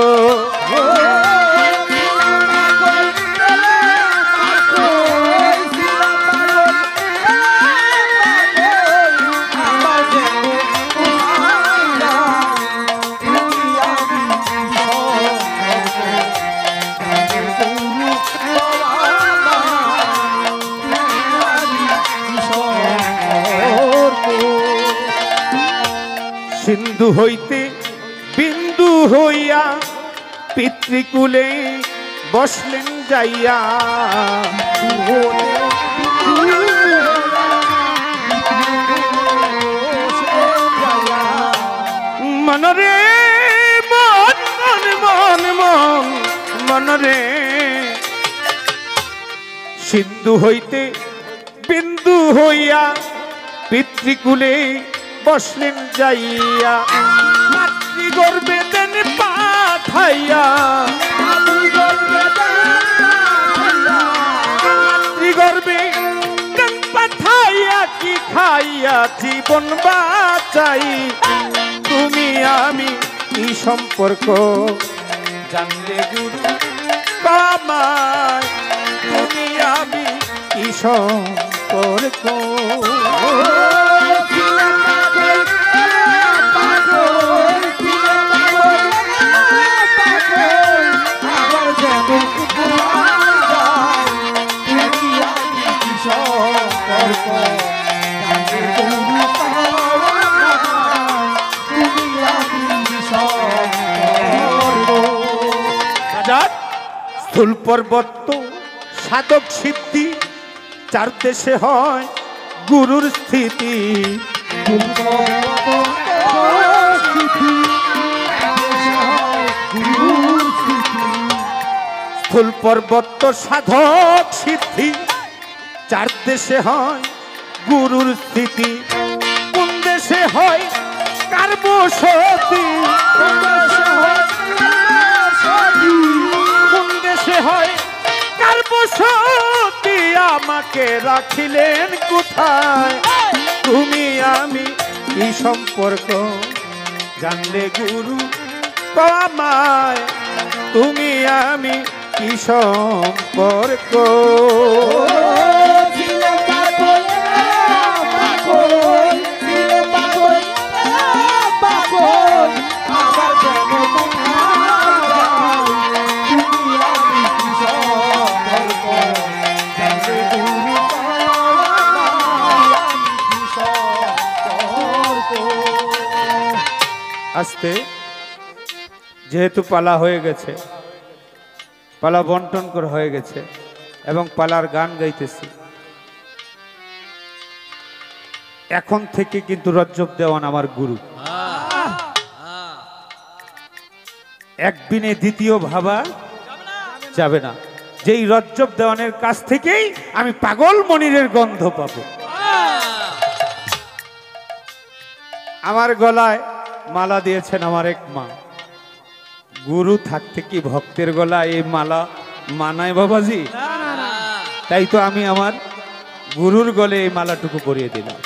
সিন্ধু হইতে বিন্দু হইয়া পিতৃকুলে বসলেন যাইয়া, মনরে মন মন মন মন মনরে। সিন্ধু হইতে বিন্দু হইয়া পিতৃকুলে বসলেন যাইয়া, মাতৃগর্ভে দেন পাঠাইয়া, মাতৃগর্ভে দেন পাঠাইয়া, কি খাইয়া জীবন বাঁচাই, তুমি আমি কি সম্পর্ক জানলে গুরু আমায়, তুমি আমি কি সম্পর্ক। স্থূল পর্বত সাধক সিদ্ধি, 4 দেশে হয় গুরুর স্থিতি, স্থূল পর্বত সাধক সিদ্ধি, 4 দেশে হয় গুরুর স্থিতি, কোন দেশে হয় কার বসতি, কোন দেশে হয় কার বসতি, আমাকে রাখিলেন কোথায়, তুমি আমি কি সম্পর্ক জানলে গুরু আমায় তুমি আমি কি সম্পর্ক আস্তে যেহেতু পালা হয়ে গেছে, পালা বন্টন করা হয়ে গেছে এবং পালার গান গাইতেছি, এখন থেকে কিন্তু রজ্জব দেওয়ান আমার গুরু। এক বিনে দ্বিতীয় ভাবা যাবে না। যেই রজ্জব দেওয়ানের কাছ থেকেই আমি পাগল মনিরের গন্ধ পাবো। আমার গলায় মালা দিয়েছেন আমার এক মা। গুরু থাকতে কি ভক্তের গলায় এই মালা মানায় বাবাজি? তাই তো আমি আমার গুরুর গলে এই মালাটুকু পরিয়ে দিলাম।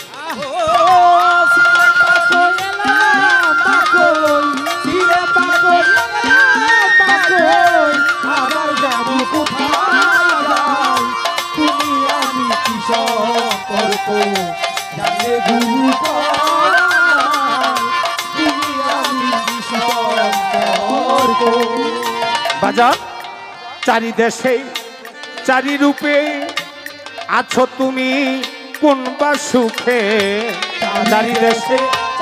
বাজার চারিদেশে চারি রূপে আছো তুমি কোন বা সুখে, চারিদেশে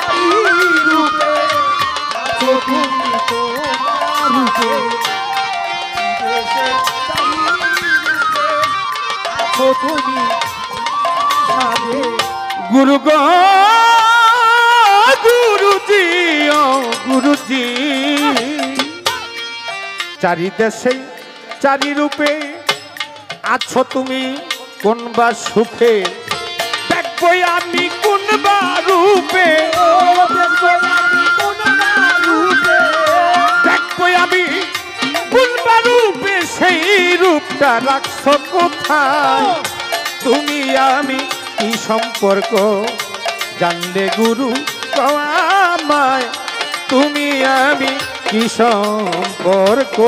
গুরু গো গুরুজি ও গুরুজি, চারিদেশে চারি রূপে আছো তুমি কোন বা সুখে, দেখবই আমি কোন বা রূপে, দেখবই আমি কোন বা রূপে, সেই রূপটা রাখছো কোথায়? তুমি আমি কি সম্পর্ক জানলে গুরু আমায় তুমি আমি কি সম্পর্ক?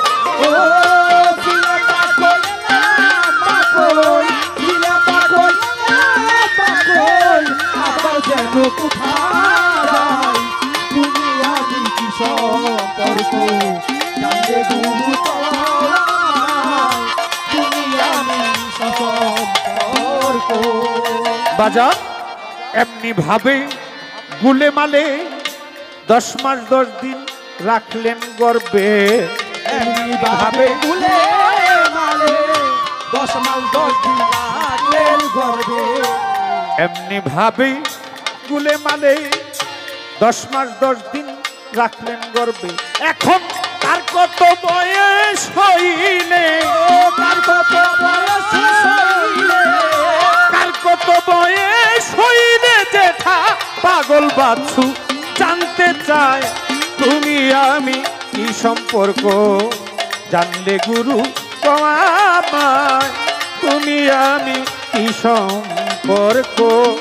বাজার এমনি ভাবে গুলে মালে 10 মাস 10 দিন রাখলেন গর্বে, এমনি ভাবে গুলে মালে 10 মাস 10 দিন রাখলেন গর্বে, এমনি ভাবে গুলে মালে 10 মাস 10 দিন রাখলেন গর্বে। এখন তার কত বয়স হইলে, তার কত বয়স হইলে, তার কত বয়স হইলে জেঠা পাগল বাছু জানতে চায় তুমি আমি কি সম্পর্ক জানলে গুরু আমায় তুমি আমি কি সম্পর্ক?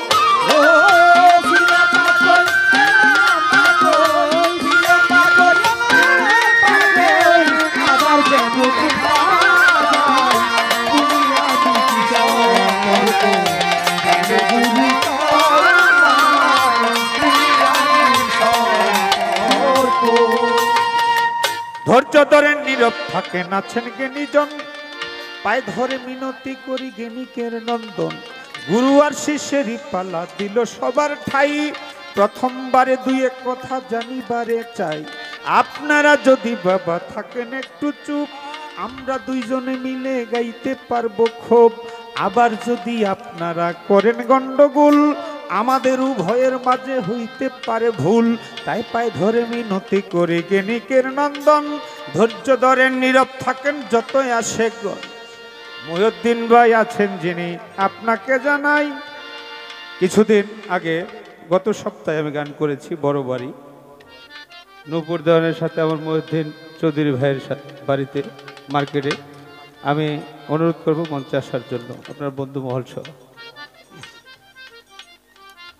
ধৈর্য ধরে নীরব থাকে নাচেন জ্ঞানীজন, পায়ে ধরে মিনতি করি জ্ঞানীকের নন্দন। গুরু আর শিষ্যেরই পালা দিল সবার ঠাই, প্রথমবারে দুই এক কথা জানিবারে চাই। আপনারা যদি বাবা থাকেন একটু চুপ, আমরা দুইজনে মিলে গাইতে পারবো খুব। আবার যদি আপনারা করেন গন্ডগোল, আমাদের উভয়ের মাঝে হইতে পারে ভুল। তাই পায়ে ধরে মিনতি করে জ্ঞানীকের নন্দন, ধৈর্য ধরেন নীরব থাকেন যতই আসে গণ। মহিউদ্দিন ভাই আছেন যিনি আপনাকে জানাই। কিছুদিন আগে গত সপ্তাহে আমি গান করেছি বড় বাড়ি, নূপুর দেওয়ানের সাথে আমার মহিউদ্দিন চৌধুরী ভাইয়ের বাড়িতে মার্কেটে। আমি অনুরোধ করব মঞ্চে আসার জন্য আপনার বন্ধু মহল সহ।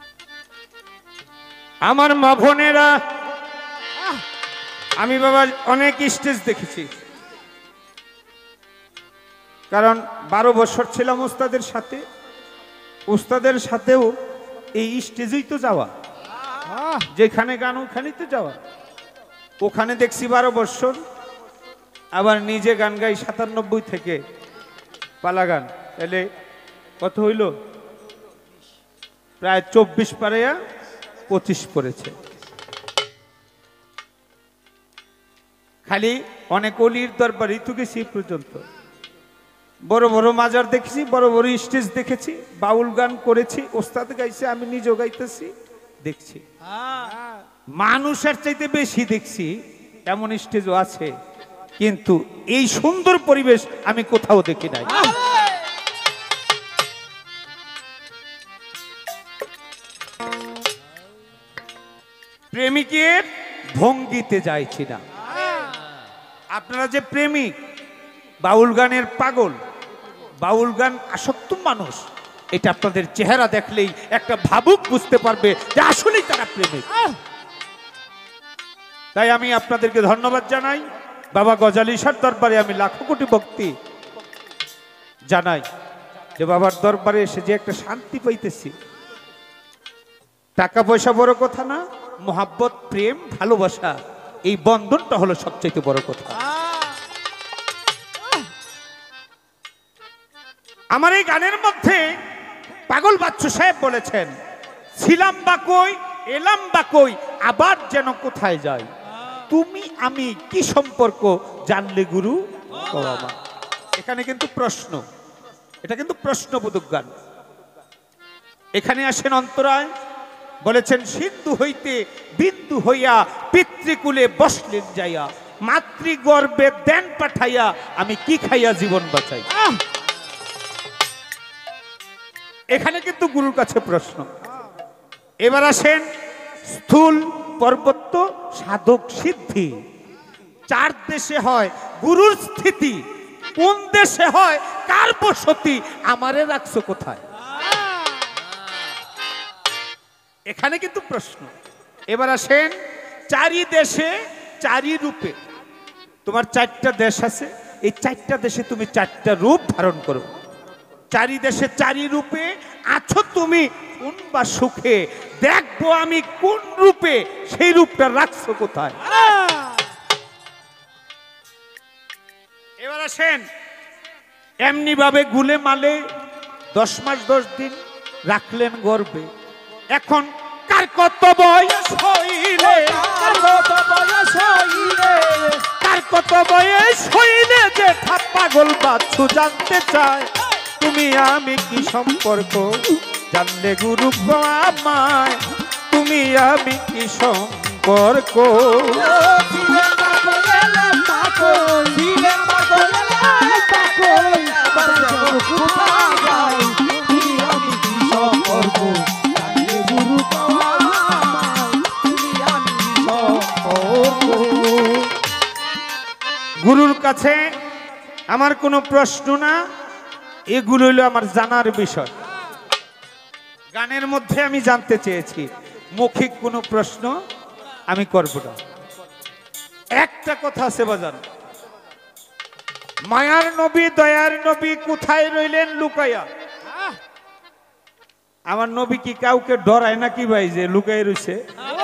আমার মা বোনেরা, আমি বাবা অনেক স্টেজ দেখেছি, কারণ 12 বছর ছিলাম উস্তাদের সাথে। উস্তাদের সাথেও এই স্টেজেই তো যাওয়া, যেখানে গান ওখানেই তো যাওয়া। ওখানে দেখছি 12 বছর, আবার নিজে গান গাই 97 থেকে পালা গান। এলে কত হইল? প্রায় 24 পারেয়া 25 পড়েছে। খালি অনেক অলির দরবারই তো গেছি পর্যন্ত। বড় বড় মাজার দেখেছি, বড় বড় স্টেজ দেখেছি, বাউল গান করেছি, ওস্তাদ গাইছে, আমি নিজেও গাইতেছি, দেখছি। মানুষের চাইতে বেশি দেখছি, এমন স্টেজও আছে, কিন্তু এই সুন্দর পরিবেশ আমি কোথাও দেখি নাই। প্রেমিকের ভঙ্গিতে যাইছি না। আপনারা যে প্রেমিক, বাউল গানের পাগল, বাউল গান আসক্ত মানুষ, এটা আপনাদের চেহারা দেখলেই একটা ভাবুক বুঝতে পারবে যে আসলেই তারা প্রেমিক। তাই আমি আপনাদেরকে ধন্যবাদ জানাই। বাবা গজালি শাহর দরবারে আমি লাখো কোটি ভক্তি জানাই, যে বাবার দরবারে এসে যে একটা শান্তি পাইতেছি। টাকা পয়সা বড় কথা না, মোহাব্বত, প্রেম, ভালোবাসা, এই বন্ধনটা হলো সবচেয়ে বড় কথা। আমার এই গানের মধ্যে পাগল বাচ্চু সাহেব বলেছেন, ছিলাম বা কই, এলাম বা কই, আবার যেন কোথায় যাই, তুমি আমি কি সম্পর্ক, জানলে গুরু ও আমার। এখানে কিন্তু প্রশ্ন, এটা কিন্তু প্রশ্নবোধক গান। এখানে আসেন অন্তরায়, বলেছেন সিন্ধু হইতে বিন্দু হইয়া পিতৃকুলে বসলেন যাইয়া, মাতৃগর্ভে দেন পাঠাইয়া, আমি কি খাইয়া জীবন বাঁচাই। এখানে কিন্তু গুরুর কাছে প্রশ্ন। এবার আসেন স্থূল পর্বত্য সাধক সিদ্ধি। 4 দেশে হয় গুরুর স্থিতি, কোন দেশে হয় কার বসতি, আমারে রাখছো কোথায়। এখানে কিন্তু প্রশ্ন। এবার আসেন 4 দেশে 4 রূপে। তোমার 4টা দেশ আছে, এই 4টা দেশে তুমি 4টা রূপ ধারণ করো। 4 দেশে 4 রূপে আছো তুমি, কোন বা সুখে, দেখবো আমি কোন রূপে, সেই রূপটা রাখছো কোথায়। এবার আসেন এমনি ভাবে গুলে মালে 10 মাস 10 দিন রাখলেন গর্ভে। এখন কার কত বয়স হইলে, কার কত বয়স হইলে যে পাগল বাচ্চু জানতে চায়, তুমি আমি কি সম্পর্ক, জানলে গুরু আমায়, তুমি আমি কি সম্পর্ক। গুরুর কাছে আমার কোনো প্রশ্ন না, এগুলো হলো আমার জানার বিষয়। গানের মধ্যে আমি জানতে চেয়েছি, মৌখিক কোনো প্রশ্ন আমি করব না। একটা কথা আছে বাজান, মায়ার নবী দয়ার নবী কোথায় রইলেন লুকাইয়া। আমার নবী কি কাউকে ডরায় নাকি ভাই যে লুকাই রইছে?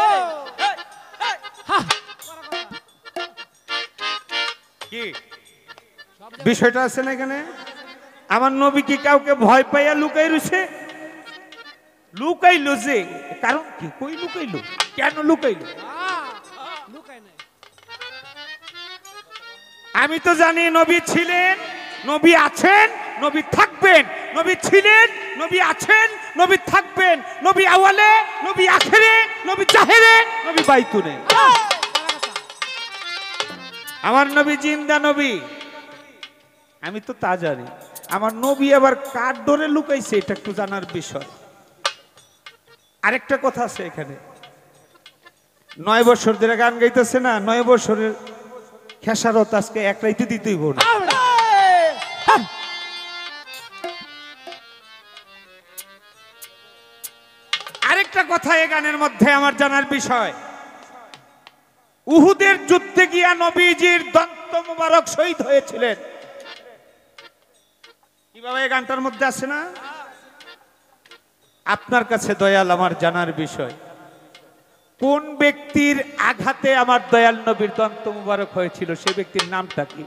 কি বিষয়টা আছে না এখানে? আমার নবী কি কাউকে ভয় পাইয়া লুকাই রইছে? লুকাইলো যে, কারণ কি, কই লুকাইলো, কেন লুকাইলো? আমি তো জানি নবী ছিলেন, নবী আছেন, নবী থাকবেন। নবী ছিলেন, নবী আছেন, নবী থাকবেন। নবী আওয়ালে, নবী আখেরে, নবী জাহেরে, নবী বাইতুনে। আমার নবী জিন্দা নবী, আমি তো তা জানি। আমার নবী আবার কার ডরে লুকাইছে, এটা একটু জানার বিষয়। আরেকটা কথা আছে এখানে, 9 বছর ধরে গান গাইতেছে না, 9 বছরের খেসারত আজকে এক রাইতে দিতেই হইব না। আরেকটা কথা কথা এই গানের মধ্যে আমার জানার বিষয়, উহুদের যুদ্ধে গিয়া নবীজির দন্ত মুবারক শহীদ হয়েছিলেন। কিভাবে এই গানটার মধ্যে আছে না? আপনার কাছে দয়াল আমার জানার বিষয়, কোন ব্যক্তির আঘাতে আমার দয়াল নবীর দন্ত মুবারক হয়েছিল, সেই ব্যক্তির নামটা কি?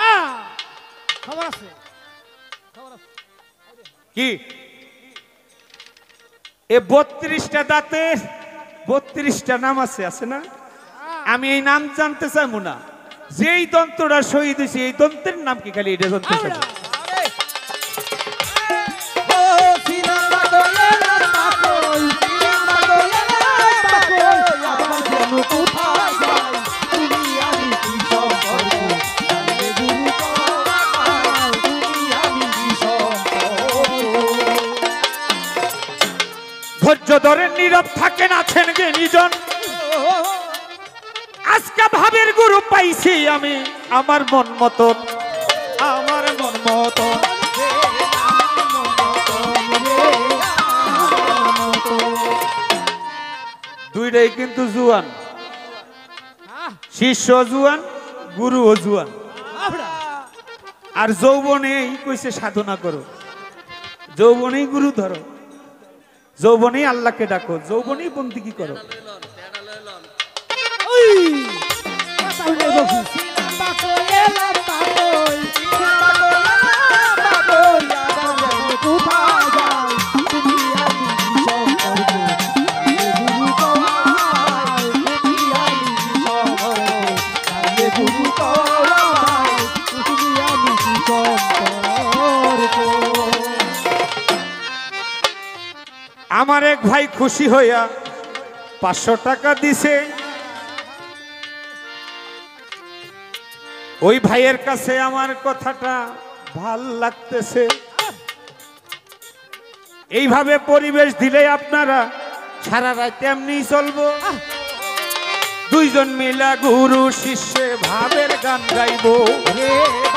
কি এ 32টা দাঁতে 32টা নাম আছে, আছে না? আমি এই নাম জানতে চাইবো না, যেই দন্তটা শহীদ হয়েছে এই দন্তের নাম কি, খালি এটা জানতে চাইবো। ধৈর্য ধরে নীরব থাকেন, আছেন গে নিজন। আজকে ভাবের গুরু পাইছি আমি, আমার মন মতন, আমার মন মতন। দুইটাই কিন্তু জুয়ান, শিষ্য জুয়ান, গুরু ও জুয়ান। আর যৌবনেই কইছে সাধনা করো, যৌবনেই গুরু ধরো, যৌবনেই আল্লাহকে ডাকো, যৌবনেই বন্দিগি করো। আমার এক ভাই খুশি হইয়া 500 টাকা দিছে। ওই ভাইয়ের কাছে আমার কথাটা ভাল লাগতেছে। এইভাবে পরিবেশ দিলে আপনারা সারা রাত এমনি চলবো। দুইজন মিলা গুরু শিষ্যে ভাবের গান গাইবো রে,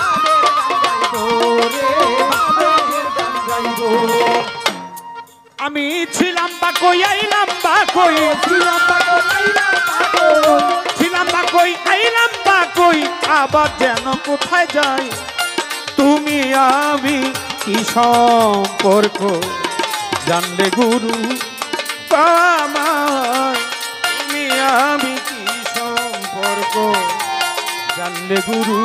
আমি ছিলাম বা কই আইলাম বা কই, ছিলাম বা কই আইলাম বা কই, আবার যেন কোথায় যাই। তুমি আমি কি সম্পর্ক জানলে গুরু আমার, তুমি আমি কি সম্পর্ক জানলে গুরু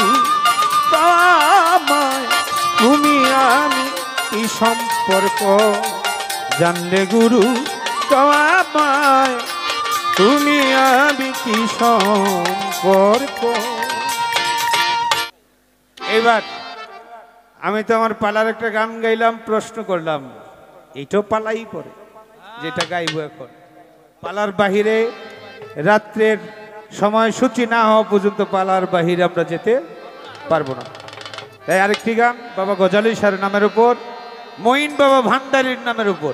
আমার, তুমি আমি কি সম্পর্ক জানলে গুরু আমায়, তুমি আমি কি সম্পর্ক। এবার আমি তো আমার পালার একটা গান গাইলাম, প্রশ্ন করলাম, এইটাও পালাই পড়ে যেটা গাইব এখন। পালার বাহিরে রাত্রের সময়সূচি না হওয়া পর্যন্ত পালার বাহিরে আমরা যেতে পারবো না। তাই আরেকটি গান বাবা গজালি সার নামের উপর, মঈন বাবা ভান্ডারীর নামের উপর।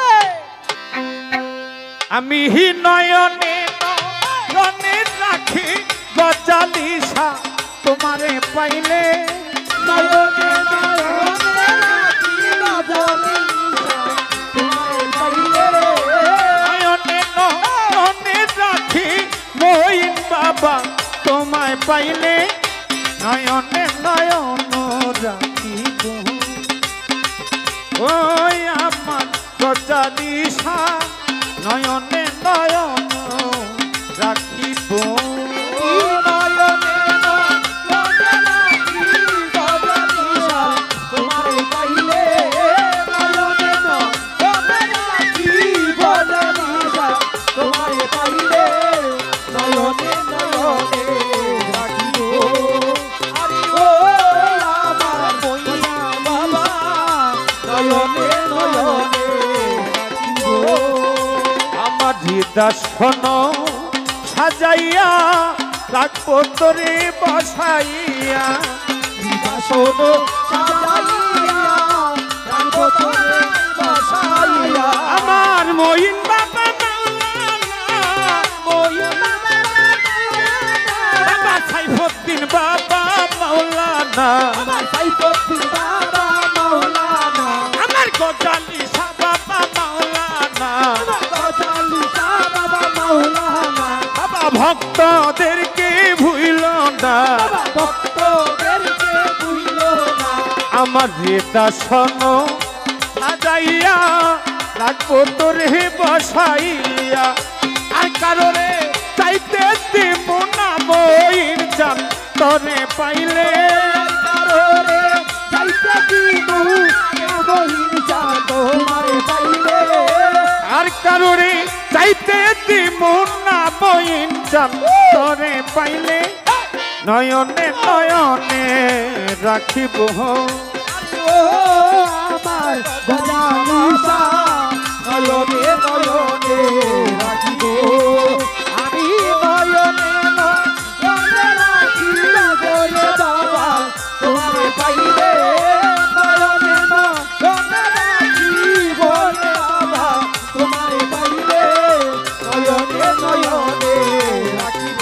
আমি হি নয়নে নয়নে রাখি গজালি সা, তোমারে পাইলে নয়নে নয়নে রাখি গজালি সা, তোমারে পাইলে নয়নে নয়নে রাখি মঈন বাবা, তোমায় পাইলে নয়নে নয়ন রাখি গো। ওই আমার গজালি সা, নয়নে নয়ন রাখিব, নয়নে নয়নে রাখি গজালি সা, তোমারে পাইলে নয়নে নয়নে রাখি গজালি সা, তোমারে পাইলে নয়নে নয়নে রাখিব। আরে ও আমার মইনা বাবা, নয়নে নয়নে রাখিব। আমার হৃদয় সাজাইয়া রাখবো তোরে বসাইয়া, হৃদয় সাজাইয়া রাখবো তোরে বসাইয়া। আমার মঈন বাবা বাবা সাইফুদ্দিন বাবা মাওলানা, আমার গজালি সা বাবা মাওলানা, আমার দাসন সাজাইয়া রাখবো তোরে বসাইয়া আর কারোরে চাইতে দিব না বইন জান তরে পাইলে কারোরে চাইতে দিব না বইন জান তোমারে পাইলে আর কারোরে চাইতে দিব না বইন জান তরে পাইলে নয়নে নয়নে রাখিব ও আমার গজালিসা নয়নে নয়নে রাখিব আমি নয়নে নয়নে রাখিব গরে বাবা তোমারে পাইলে নয়নে নয়নে রাখিব গরে বাবা তোমারে পাইলে নয়নে নয়নে রাখিব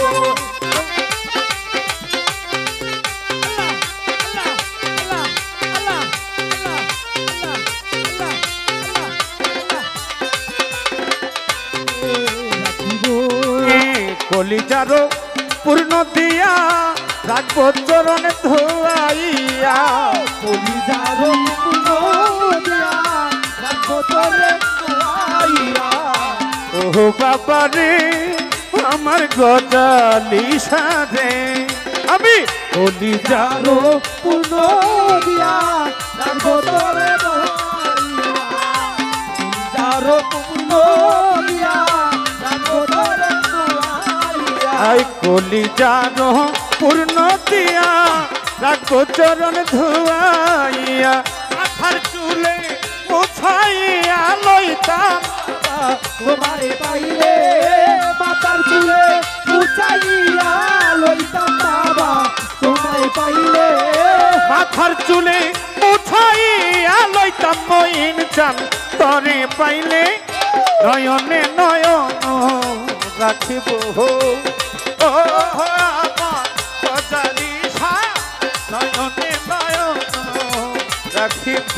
কলিজারো পূর্ণ দিয়া রাখবো চরণ ধোয়াইয়া কলিজারো পূর্ণ দিয়া রাখবো তোরে ধোয়াইয়া ও বাবা রে আমার গজালি সারে আমি কলিজারো পূর্ণ দিয়া রাখবো তোরে ধোয়াইয়া কলিজারো পূর্ণ দিয়া রাখবো তোরে আই কলিজারো পূর্ণ দিয়া রাখবো চরণ ধোয়াইয়া মাথার চুলে মুছাইয়া লইতাম তোমারে পাইলে মাতার চুলে মুছাইয়া লইতাম বাবা তোমারে পাইলে মাথার চুলে মুছাইয়া লইতাম মইন চান তরে পাইলে নয়নে নয়ন রাখিব ও আমার গজালিসা নয়নে নয়ন রাখিব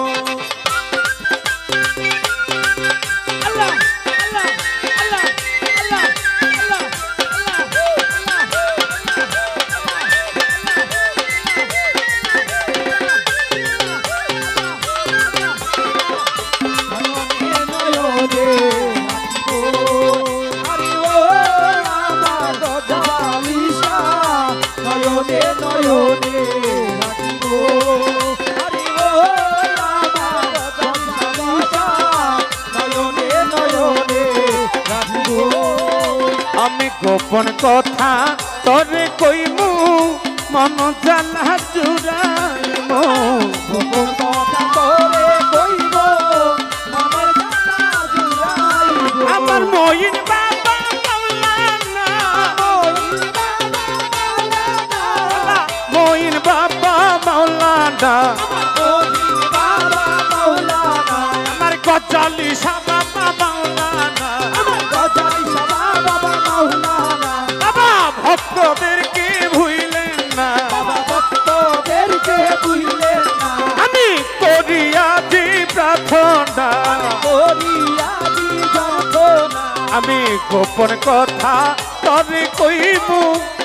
আল্লাহ আল্লাহ আল্লাহ আল্লাহ আল্লাহ নয়নে নয়নে রাখিব হরি ও আমার গজালিসা নয়নে নয়নে রাখিব আমি গোপন কথা তরে কইমু মন জানা জুড়াইমু গোপন কথা তোরে কইব মনের জ্বালা জুড়াইব আমার মইন বাবা মাওলানা মইন বাবা মাওলানা আমার গজালিসা বাবা মাওলানা বাবা ভক্তদেরকে ভুইলেন না আমি করিয়া দি প্রার্থনা আমি গোপন কথা তবে কইবু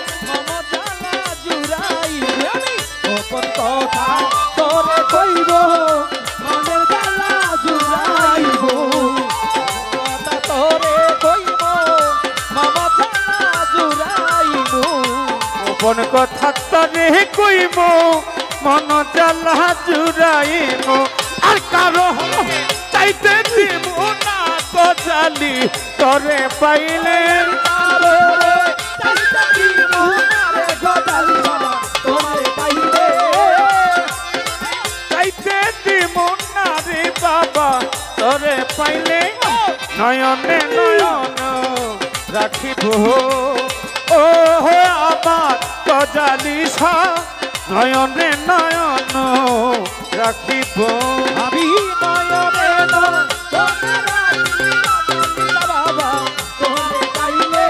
কথা তোরে কইব মনের জ্বালা জুড়াইব কথা তোরে কইব মামা জ্বালা জুড়াইব গোপন কথা তবে কইব মন জ্বালা জুড়াইব আর কারো চাইতে দিব না গজালি তরে পাইলে চাইতে দিব না রে বাবা তরে পাইলে নয়নে নয়ন রাখিব ও আমার গজালিসা নয়নে নয়ন রাখিব আমি নয়নে বাবা তোরে পাইলে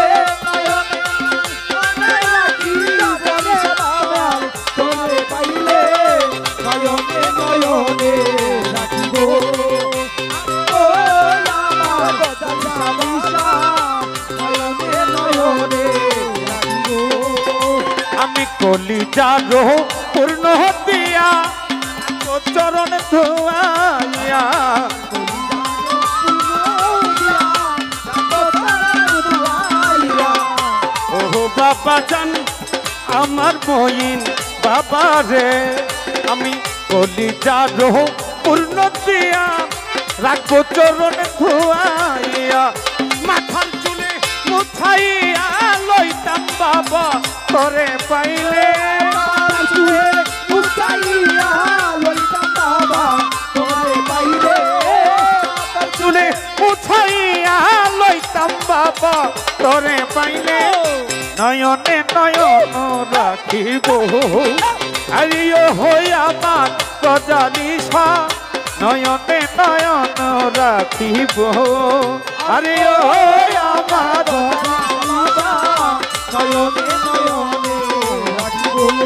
নয়নে বাবা তোরে পাইলে নয়নে নয়নে রাখিব ও আমার গজালিসা নয়নে নয়নে রাখিব আমি কলিজার পূর্ণ দিয়া চরণ ধোয়াইয়া ও বাবা জান আমার মইন বাবা রে আমি কলিজার পূর্ণ দিয়া রাখবো চরণ ধোয়াইয়া মাথার চুলে মুছাইয়া লইতাম বাবা তোরে পাইলে চুলে মুছাইয়া লইতাম বাবা তোরে পাইলে নয়নে নয়ন রাখিব আরিও হই আমার গজালিসা নয়নে নয়ন রাখিব আরিও হই আমার নয়নে নয়নে রাখিব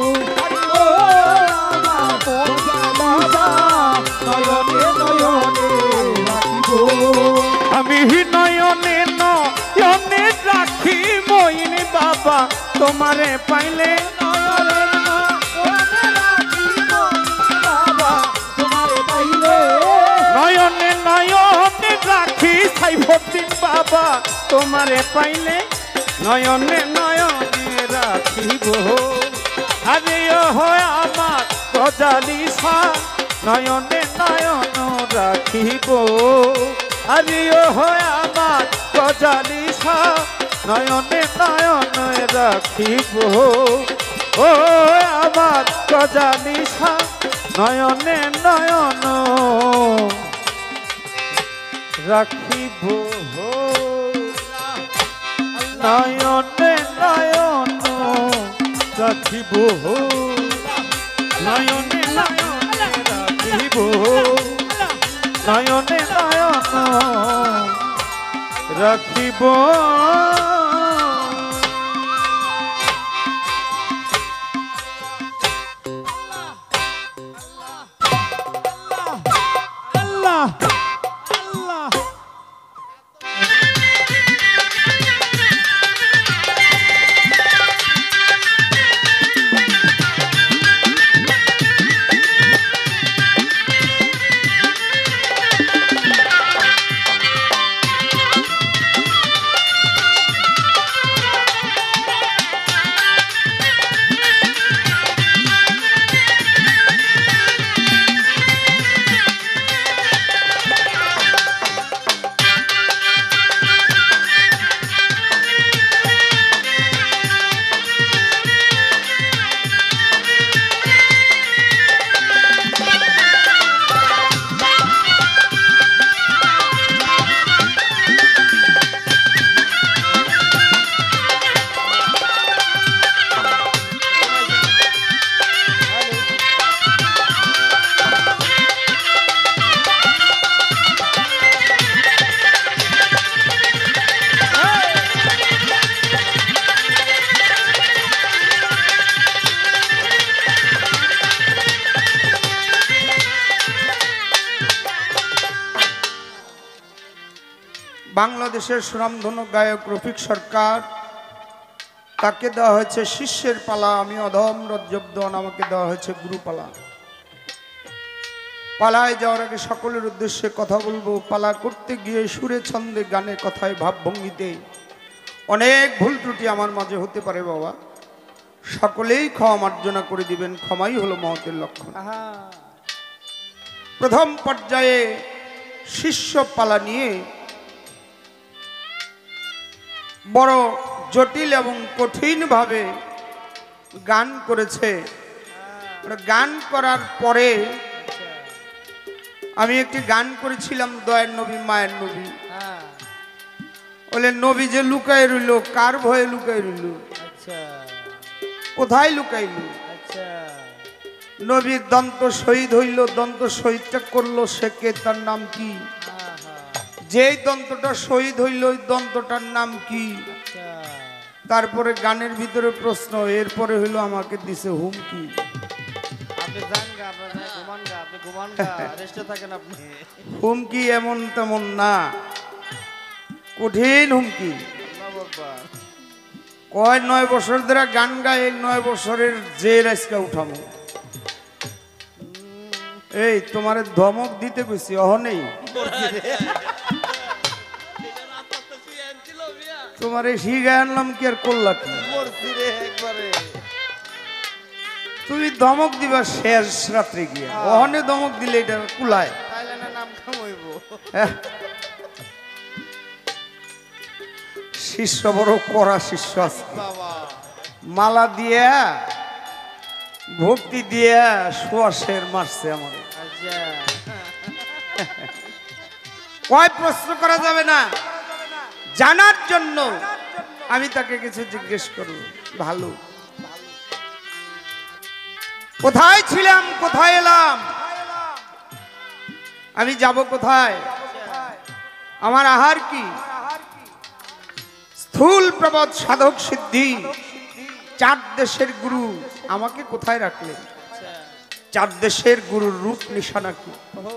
আমি নয়নে নয়নে রাখি মইন বাবা তোমারে পাইলে নয়নে নয়নে রাখি সাইফুদ্দিন বাবা তোমারে পাইলে নয়নে নয়নে রাখিব আরে হয় আমার গজালিসা নয়নে নয়ন রাখিব আরে হয় আমার গজালিসা নয়নে নয়ন রাখিব ও আমার গজালিসা নয়নে নয়ন রাখিব নয়নে নয়ন রাখিব নয়নে নয়ন রাখিব নয়নে নয়ন রাখিব বাংলাদেশের সুনামধন্য গায়ক রফিক সরকার, তাকে দেওয়া হয়েছে শিষ্যের পালা। আমি অধম রজ্জবদন, আমাকে দেওয়া হয়েছে গুরুপালা। পালায় যাওয়ার আগে সকলের উদ্দেশ্যে কথা বলবো। পালা করতে গিয়ে সুরে ছন্দে গানে কথায় ভাবভঙ্গিতে অনেক ভুল ত্রুটি আমার মাঝে হতে পারে বাবা, সকলেই ক্ষমা মার্জনা করে দিবেন। ক্ষমাই হলো মহতের লক্ষণ। প্রথম পর্যায়ে শিষ্য পালা নিয়ে বড় জটিল এবং কঠিনভাবে গান করেছে। গান করার পরে আমি একটি গান করেছিলাম, দয়ার নবী মায়ের নবী। বলে নবী যে লুকায় রইল, কার ভয়ে লুকায় রইল, কোথায় লুকাইল? নবীর দন্ত শহীদ হইল, দন্ত শহীদটা করলো সে কে, তার নাম কি? যেই দন্তটা শহীদ হইল ওই দন্তটার নাম কি? তারপরে গানের ভিতরে প্রশ্ন, এরপরে হইলো আমাকে দিছে হুমকি। হুমকি এমন তেমন না, কঠিন হুমকি। কয় 9 বছর ধরে গান গায়, এই 9 বছরের জের আজকে উঠামো। এই তোমারে ধমক দিতে কইছি, অহনেই তোমারে শিখায় আনলাম কি আর করলা কি? তুমি ধমক দিবা শেষ রাত্রে গিয়ে, অহনে ধমক দিলে এটা কুলায়। শিষ্য বড় কড়া শিষ্য আছে, মালা দিয়া ভক্তি দিয়া সুয়াশের মারছে আমাদের। কয় প্রশ্ন করা যাবে না, জানার জন্য আমি তাকে কিছু জিজ্ঞেস করব। ভালো, কোথায় ছিলাম, কোথায় এলাম, আমি যাব কোথায়, আমার আহার কি? স্থূল প্রবদ সাধক সিদ্ধি 4 দেশের গুরু আমাকে কোথায় রাখলেন? 4 দেশের গুরুর রূপ নিশানা কি,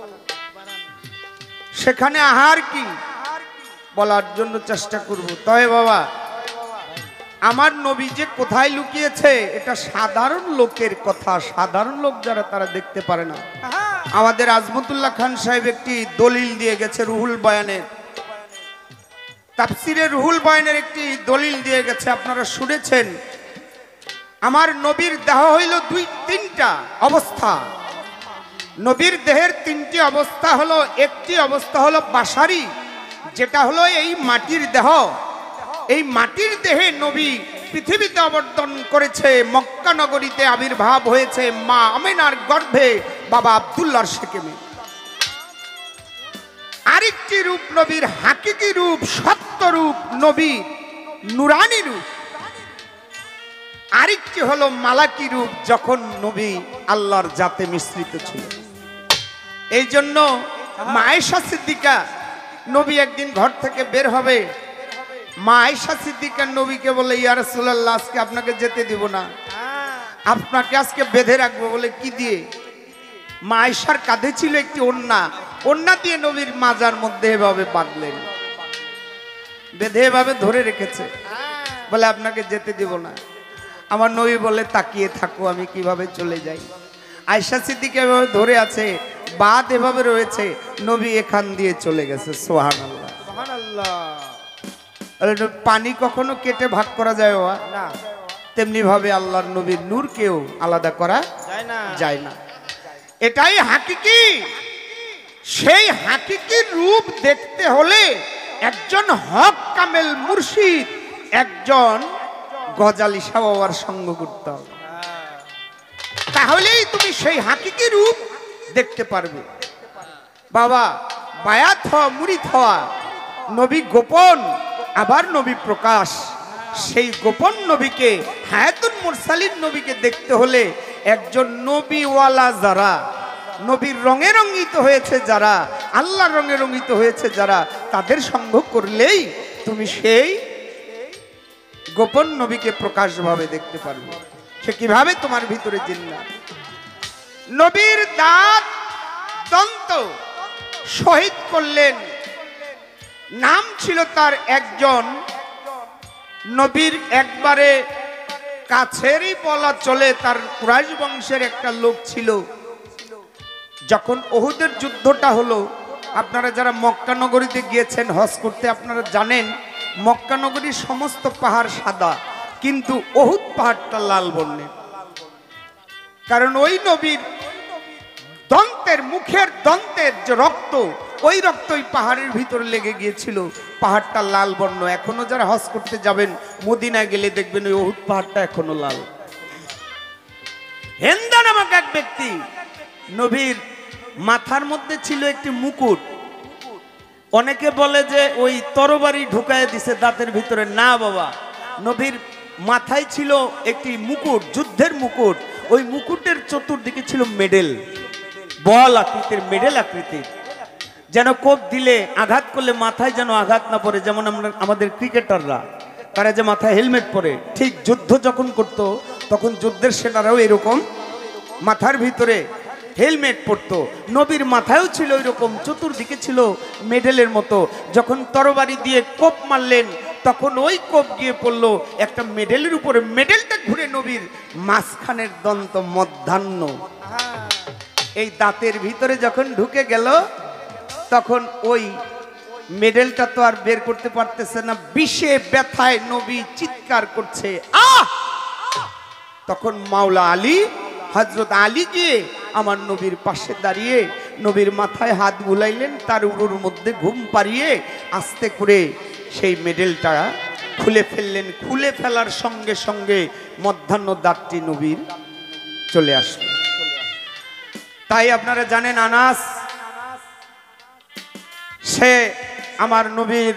সেখানে আহার কি বলার জন্য চেষ্টা করব। তবে বাবা, আমার নবী যে কোথায় লুকিয়েছে এটা সাধারণ লোকের কথা, সাধারণ লোক যারা তারা দেখতে পারে না। আমাদের আজমতুল্লাহ খান সাহেব একটি দলিল দিয়ে গেছে, রুহুল বয়ানের তাফসিরে রুহুল বয়ানের একটি দলিল দিয়ে গেছে, আপনারা শুনেছেন। আমার নবীর দেহ হইল 2-3টা অবস্থা। নবীর দেহের 3টি অবস্থা হলো, একটি অবস্থা হলো বাসারি, যেটা হলো এই মাটির দেহ। এই মাটির দেহে নবী পৃথিবীতে অবতরণ করেছে, মক্কা নগরীতে আবির্ভাব হয়েছে মা আমিনার গর্ভে বাবা আব্দুল্লাহর সেকেমে। আরেকটি রূপ নবীর হাকিকি রূপ, সত্য রূপ, নবীর নুরানি রূপ। আরেকটি হলো মালাকি রূপ, যখন নবী আল্লাহর জাতে মিশ্রিত ছিল। এই জন্য মা আয়েশা সিদ্দিকা, নবী একদিন ঘর থেকে বের হবে, মা আয়েশা সিদ্দিকা নবীকে বলে, ইয়া রাসূলুল্লাহ, আজকে আপনাকে যেতে দিব না, আপনাকে আজকে বেঁধে রাখবো। বলে কি দিয়ে? মা আয়েশার কাঁধে ছিল একটি ওন্না, ওন্না দিয়ে নবীর মাজার মধ্যে এভাবে বাঁধলেন, বেঁধে এভাবে ধরে রেখেছে। বলে আপনাকে যেতে দিব না। আমার নবী বলে, তাকিয়ে থাকো, আমি কিভাবে চলে যাই। আয়েশা সিদ্দিকা এভাবে ধরে আছে, বাদ এভাবে রয়েছে, নবী এখান দিয়ে চলে গেছে। সুবহানাল্লাহ, সুবহানাল্লাহ। পানি কখনো কেটে ভাগ করা যায় না, তেমনি ভাবে আল্লাহর নবীর নূরকেও আলাদা করা যায় না। এটাই হাকিকি। সেই হাকিকি রূপ দেখতে হলে একজন হক কামেল মুর্শিদ, একজন গজালি শাহ বাবার সঙ্গ করতে হবে, তাহলেই তুমি সেই হাকিকি রূপ দেখতে পারবে। বাবা, বায়াত হওয়া, মুরিদ হওয়া, নবী গোপন আবার নবী প্রকাশ। সেই গোপন নবীকে, হায়াতুল মুরসালিন নবীকে দেখতে হলে একজন নবীওয়ালা যারা, নবীর রঙে রঙিত হয়েছে যারা, আল্লাহর রঙে রঙিত হয়েছে যারা, তাদের সঙ্গ করলেই তুমি সেই গোপন নবীকে প্রকাশভাবে দেখতে পারবে। সে কিভাবে? তোমার ভিতরে জিন্নাত। নবীর দাঁত দন্ত শহীদ করলেন, নাম ছিল তার একজন, নবীর একবারে কাছেরই বলা চলে, তার কুরাইশ বংশের একটা লোক ছিল। যখন উহুদের যুদ্ধটা হলো, আপনারা যারা মক্কা নগরীতে গিয়েছেন হজ করতে, আপনারা জানেন মক্কা নগরীর সমস্ত পাহাড় সাদা, কিন্তু উহুদ পাহাড়টা লাল বর্ণের। কারণ ওই নবীর দন্তের, মুখের দন্তের যে রক্ত, ওই রক্ত ওই পাহাড়ের ভিতরে লেগে গিয়েছিল, পাহাড়টা লাল বর্ণ। এখনো যারা হজ করতে যাবেন, মদিনায় গেলে দেখবেন ওই উহুদ পাহাড়টা এখনো লাল। হেন্দা নামক এক ব্যক্তি, নবীর মাথার মধ্যে ছিল একটি মুকুট। অনেকে বলে যে ওই তরবারি ঢুকায় দিছে দাঁতের ভিতরে, না বাবা, নবীর মাথায় ছিল একটি মুকুট, যুদ্ধের মুকুট। ওই মুকুটের চতুর্দিকে ছিল মেডেল, বল আকৃতির, মেডেল আকৃতির, যেন কোপ দিলে, আঘাত করলে মাথায় যেন আঘাত না পড়ে। যেমন আমরা আমাদের ক্রিকেটাররা, তারা যে মাথায় হেলমেট পরে, ঠিক যুদ্ধ যখন করতো তখন যুদ্ধের সেনারাও এরকম মাথার ভিতরে হেলমেট পরতো। নবীর মাথায়ও ছিল এরকম, চতুর্দিকে ছিল মেডেলের মতো। যখন তরবারি দিয়ে কোপ মারলেন, তখন ওই কোপ গিয়ে পড়লো একটা মেডেলের উপরে, মেডেলটা ঘুরে নবীর মাঝখানের দন্ত মধ্যাহ্ন এই দাঁতের ভিতরে যখন ঢুকে গেল, তখন ওই মেডেলটা তো আর বের করতে পারতেছে না, বিষে ব্যথায় নবী চিৎকার করছে আহ! তখন মাওলা আলী, হযরত আলী গিয়ে আমার নবীর পাশে দাঁড়িয়ে নবীর মাথায় হাত বুলাইলেন, তার উরুর মধ্যে ঘুম পাড়িয়ে আস্তে করে সেই মেডেলটা খুলে ফেললেন। খুলে ফেলার সঙ্গে সঙ্গে মধ্যাহ্ন দাঁতটি নবীর চলে আসলো। তাই আপনারা জানেন, আনাস সে আমার নবীর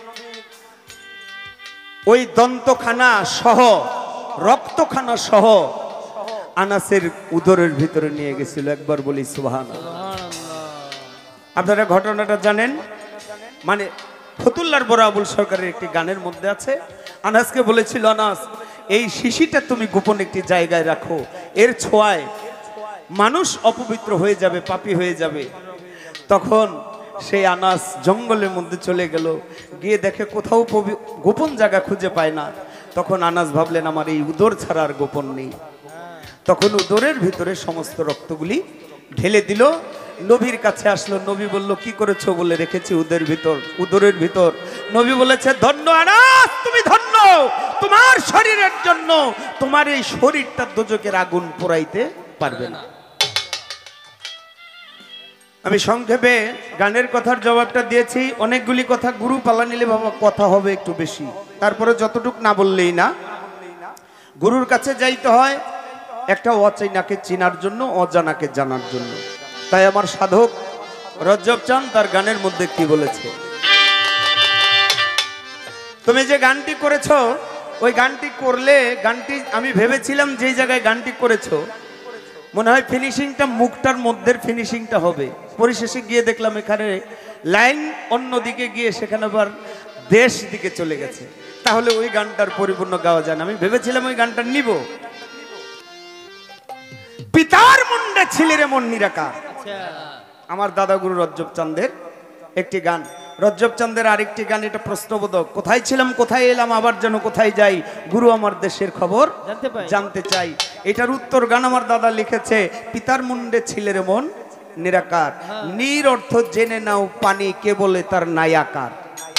ওই দন্তখানা সহ, রক্তখানা সহ আনাসের উদরের ভিতরে নিয়ে গেছিল। একবার বলি সুবহানাল্লাহ। আপনারা ঘটনাটা জানেন, মানে ফতুল্লার বড় আবুল সরকারের একটি গানের মধ্যে আছে, আনাসকে বলেছিল, আনাস এই শিশিটা তুমি গোপন একটি জায়গায় রাখো, এর ছোঁয়ায় মানুষ অপবিত্র হয়ে যাবে, পাপী হয়ে যাবে। তখন সেই আনাস জঙ্গলের মধ্যে চলে গেল, গিয়ে দেখে কোথাও গোপন জায়গা খুঁজে পায় না। তখন আনাস ভাবলেন আমার এই উদর ছাড়া আর গোপন নেই। তখন উদরের ভিতরে সমস্ত রক্তগুলি ঢেলে দিল, নবীর কাছে আসলো। নবী বলল কি করেছো? বলে রেখেছি উদরের ভিতর। নবী বলেছে ধন্য আনাস, তুমি ধন্য, তোমার শরীরের জন্য তোমার এই শরীরটা দোজকের আগুন পোড়াইতে পারবে না। আমি সংক্ষেপে গানের কথার জবাবটা দিয়েছি। অনেকগুলি কথা গুরু পালা নিলে বাবা কথা হবে একটু বেশি, তারপরে যতটুক না বললেই না। গুরুর কাছে যাইতে হয় একটা অচেনাকে চেনার জন্য, অজানাকে জানার জন্য। তাই আমার সাধক রজ্জব চান তার গানের মধ্যে কি বলেছে, তুমি যে গানটি করেছো, ওই গানটি করলে, গানটি আমি ভেবেছিলাম যেই জায়গায় গানটি করেছো মনে হয় ফিনিশিংটা মুখটার মধ্যে ফিনিশিংটা হবে, পরিশেষে গিয়ে দেখলাম এখানে লাইন অন্যদিকে গিয়ে সেখানে আবার দেশ দিকে চলে গেছে। তাহলে ওই গানটার পরিপূর্ণ গাওয়া যায় না। আমি ভেবেছিলাম ওই গানটা নিব, পিতার মুন্ডে ছিলের মন নিরাকার, আমার দাদা গুরু রজ্জব চাঁদের একটি গান। রজ্জব চাঁদের আরেকটি গান, এটা প্রশ্নবোধক, কোথায় ছিলাম কোথায় এলাম আবার যেন কোথায় যাই, গুরু আমার দেশের খবর জানতে চাই। এটার উত্তর গান আমার দাদা লিখেছে, পিতার মুন্ডে ছিলের মন নিরাকার, নির অর্থ জেনে নাও পানি কে বলে তার নাই আকার।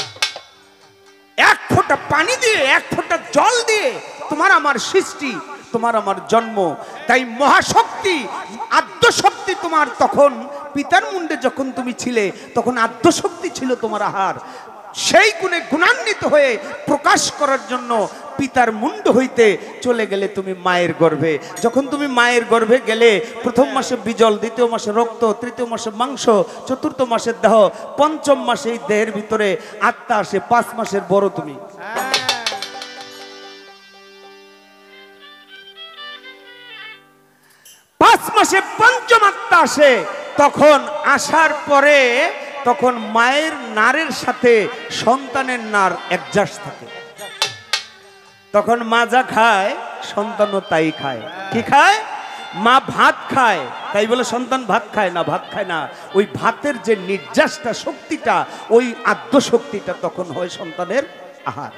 এক ফোঁটা পানি দিয়ে, এক ফোঁটা জল দিয়ে তোমার আমার সৃষ্টি, তোমার আমার জন্ম। তাই মহাশক্তি, আদ্যশক্তি তোমার তখন পিতার মুন্ডে যখন তুমি ছিলে তখন আদ্যশক্তি ছিল তোমার আহার। সেই গুণে গুণান্বিত হয়ে প্রকাশ করার জন্য পিতার মুন্ড হইতে চলে গেলে তুমি মায়ের গর্ভে। যখন তুমি মায়ের গর্ভে গেলে, প্রথম মাসে বিজল, দ্বিতীয় মাসে রক্ত, তৃতীয় মাসে মাংস, চতুর্থ মাসের দেহ, পঞ্চম মাসে এই দেহের ভিতরে আত্মা আসে, 5 মাসের বড় তুমি। 5 মাসে পঞ্চম আত্মা আসে। তখন আসার পরে তখন মায়ের নারের সাথে সন্তানের নার অ্যাডজাস্ট থাকে। তখন মা যা খায় সন্তানও তাই খায়। কি খায়? মা ভাত খায়, তাই বলে সন্তান ভাত খায় না, ভাত খায় না। ওই ভাতের যে নির্যাসটা, শক্তিটা, ওই আদ্য শক্তিটা তখন হয় সন্তানের আহার।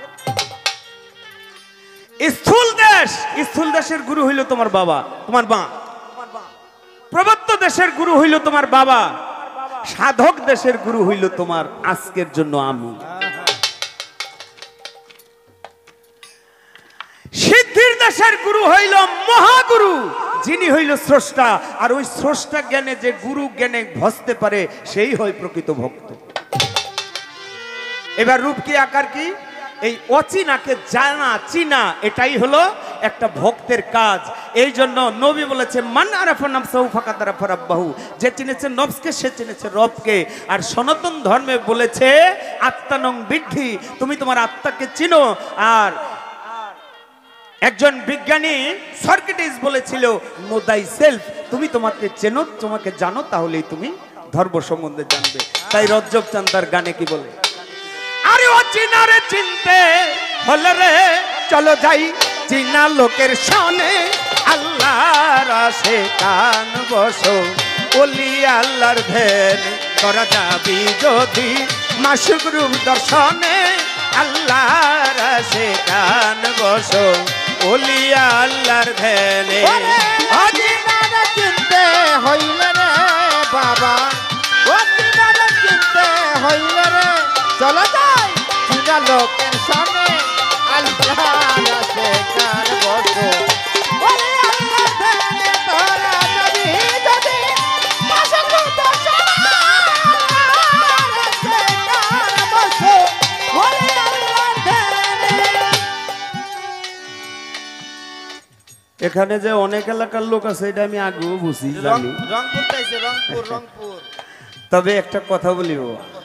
স্থূল দেশের গুরু হইল তোমার বাবা, তোমার মা। প্রবত্ত দেশের গুরু হইল তোমার বাবা, সাধক দেশের গুরু হইল তোমার আজকের জন্য আমি। সিদ্ধির দেশের গুরু হইল মহাগুরু, যিনি হইল স্রষ্টা। আর ওই স্রষ্টা জ্ঞানে যে গুরু জ্ঞানে ভসতে পারে সেই হয় প্রকৃত ভক্ত। এবার রূপ কি আকার কি, এই অচিনাকে জানা চিনা, এটাই হলো একটা ভক্তের কাজ। এই জন্য নবী বলেছে মান আরাফা নাফসাহু ফাকাদ আরাফা রাব্বাহু, যে চিনেছে নফসকে সে চিনেছে রবকে। আর সনাতন ধর্মে বলেছে আত্মানং বিদ্ধি, তুমি তোমার আত্মাকে চিনো। আর একজন বিজ্ঞানী সক্রেটিস বলেছিল নো দাই সেলফ, তুমি তোমাকে চেনো, তোমাকে জানো, তাহলেই তুমি ধর্ম সম্বন্ধে জানবে। তাই রজ্জব চাঁদ তার গানে কি বলে, আরে ও চিনারে চিনতে হলে রে চলো যাই চিনা লোকের সনে, আল্লাহর আসে কান বসো, ওলি আল্লাহর ধ্যান করা যাবি যদি মাসুক রূপ দর্শনে, আল্লাহর আশিকান বসো ওলিয়া আল্লাহর ধ্যানে অচিনারে চিনতে হইলে রে বাবা, অচিনারে চিনতে হইলে রে চলো যাই চিনা লোকের সামনে আল্লাহর আশিকান বসো ওরে আল্লাহর ধ্যানে তোরা যদি যদি পাশে কুতো আল্লাহর আশিকান বসো ওরে আল্লাহর ধ্যানে। এখানে যে অনেক এলাকার লোক আছে এটা আমি আগেও বুঝি জানি, রংপুর তাইছে রংপুর রংপুর। তবে একটা কথা বলিব,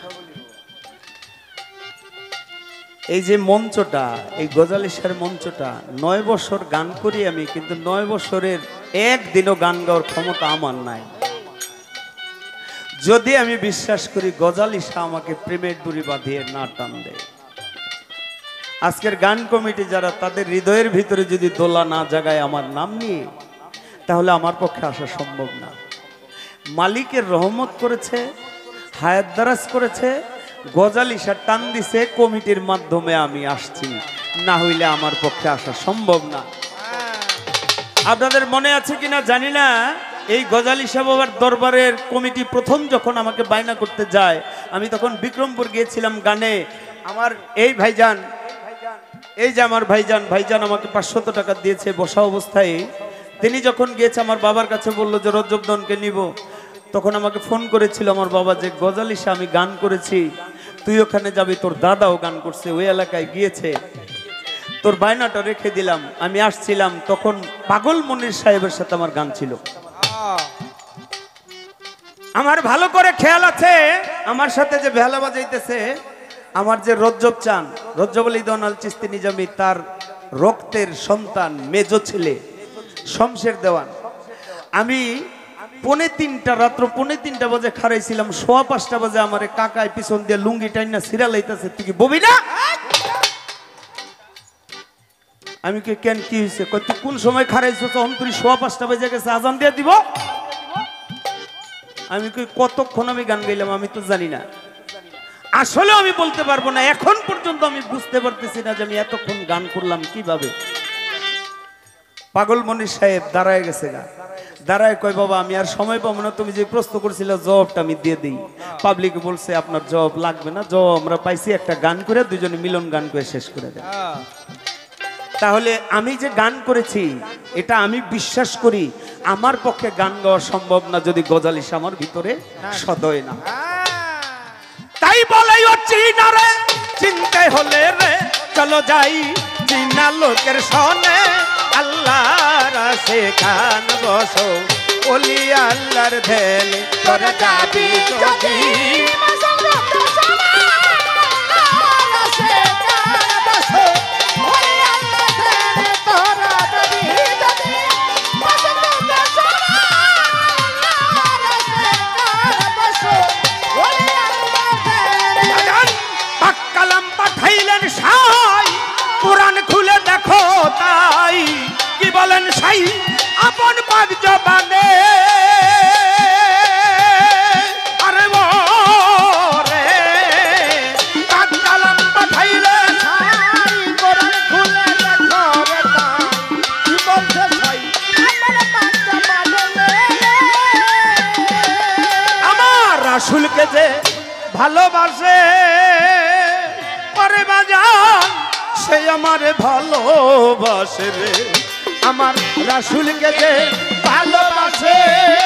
এই যে মঞ্চটা, এই গজালিসার মঞ্চটা 9 বছর গান করি আমি, কিন্তু 9 বছরের একদিনও গান গাওয়ার ক্ষমতা আমার নাই। যদি আমি বিশ্বাস করি গজালিসা আমাকে প্রেমের ডুরি বাঁধিয়ে না টান দেয়, আজকের গান কমিটি যারা তাদের হৃদয়ের ভিতরে যদি দোলা না জাগায় আমার নাম নিয়ে, তাহলে আমার পক্ষে আসা সম্ভব না। মালিকের রহমত করেছে, হায়াত দারাজ করেছে, গজালিসা টান দিছে, কমিটির মাধ্যমে আমি আসছি, না হইলে আমার পক্ষে আসা সম্ভব না। আপনাদের মনে আছে কিনা জানি না, এই গজালিসা বাবার দরবারের কমিটি প্রথম যখন আমাকে বায়না করতে যায়, আমি তখন বিক্রমপুর গিয়েছিলাম গানে। আমার এই ভাইজান, এই যে আমার ভাইজান আমাকে 500 টাকা দিয়েছে বসা অবস্থায়। তিনি যখন গিয়েছে আমার বাবার কাছে, বললো যে রজবদনকে নিব, তখন আমাকে ফোন করেছিল আমার বাবা যে গজালিসা আমি গান করেছি, তুই ওখানে যাবি, তোর দাদাও গান করছে, ওই এলাকায় গিয়েছে, তোর বায়নাটা রেখে দিলাম। আমি আসছিলাম, তখন পাগল মনির সাহেবের সাথে আমার গান ছিল। আমার ভালো করে খেয়াল আছে, আমার সাথে যে ভেলা বাজাইতেছে আমার যে রজ্জব চান, রজ্জব আলী দনাল চিস্তি নিজামী, তার রক্তের সন্তান মেজো ছেলে শমশের দেওয়ান। আমি 3:45 রাত্র 3:45 বাজে খারাইছিলাম, 5:15 বাজে আমার কাকায় পিছন দিয়ে লুঙ্গি টাইনা সিরা লাইতেছে, তুই কি ববি না? আমি কি কেন কি হয়েছে? তুই কোন সময় খারাইছো? তখন তুই 5:15 বাজে গেছে, আজান দিয়ে দিব। আমি কি কতক্ষণ আমি গান গাইলাম আমি তো জানি না, আসলে আমি বলতে পারবো না। এখন পর্যন্ত আমি বুঝতে পারতেছি না যে আমি এতক্ষণ গান করলাম কিভাবে। পাগল মনির সাহেব দাঁড়ায় গেছে গা, দাঁড়ায় কয় বাবা আমি আর সময় পাবো না, তুমি যে প্রশ্ন করছিল জবাবটা আমি দিয়ে দিই। পাবলিক বলছে আপনার জবাব লাগবে না, জবাব আমরা পাইছি, একটা গান করে দুজনে মিলন গান করে শেষ করে দেয়। তাহলে আমি যে গান করেছি এটা আমি বিশ্বাস করি আমার পক্ষে গান গাওয়া সম্ভব না যদি গজালিসা আমার ভিতরে সদয় না। তাই বলে ও চিনা রে চিনতে হলে রে চলো যাই চিনা লোকের সনে আল্লাহর আশিকান বসো ওলি আল্লাহর ধ্যানে তোরা যাবি যদি কোরআন খুলে দেখো তাই কি বলেন সাই আপন পাক জবানে আরে ওরে পাক কালাম পাঠাইলে সাই কোরআন খুলে দেখো রে তাই কি বলছে সাই আপন পাক জবানে আমার রাসূলকে যে ভালোবাসে পরে বাজান সে আমারে ভালোবাসে রে, আমার রাসূলকে যে ভালোবাসে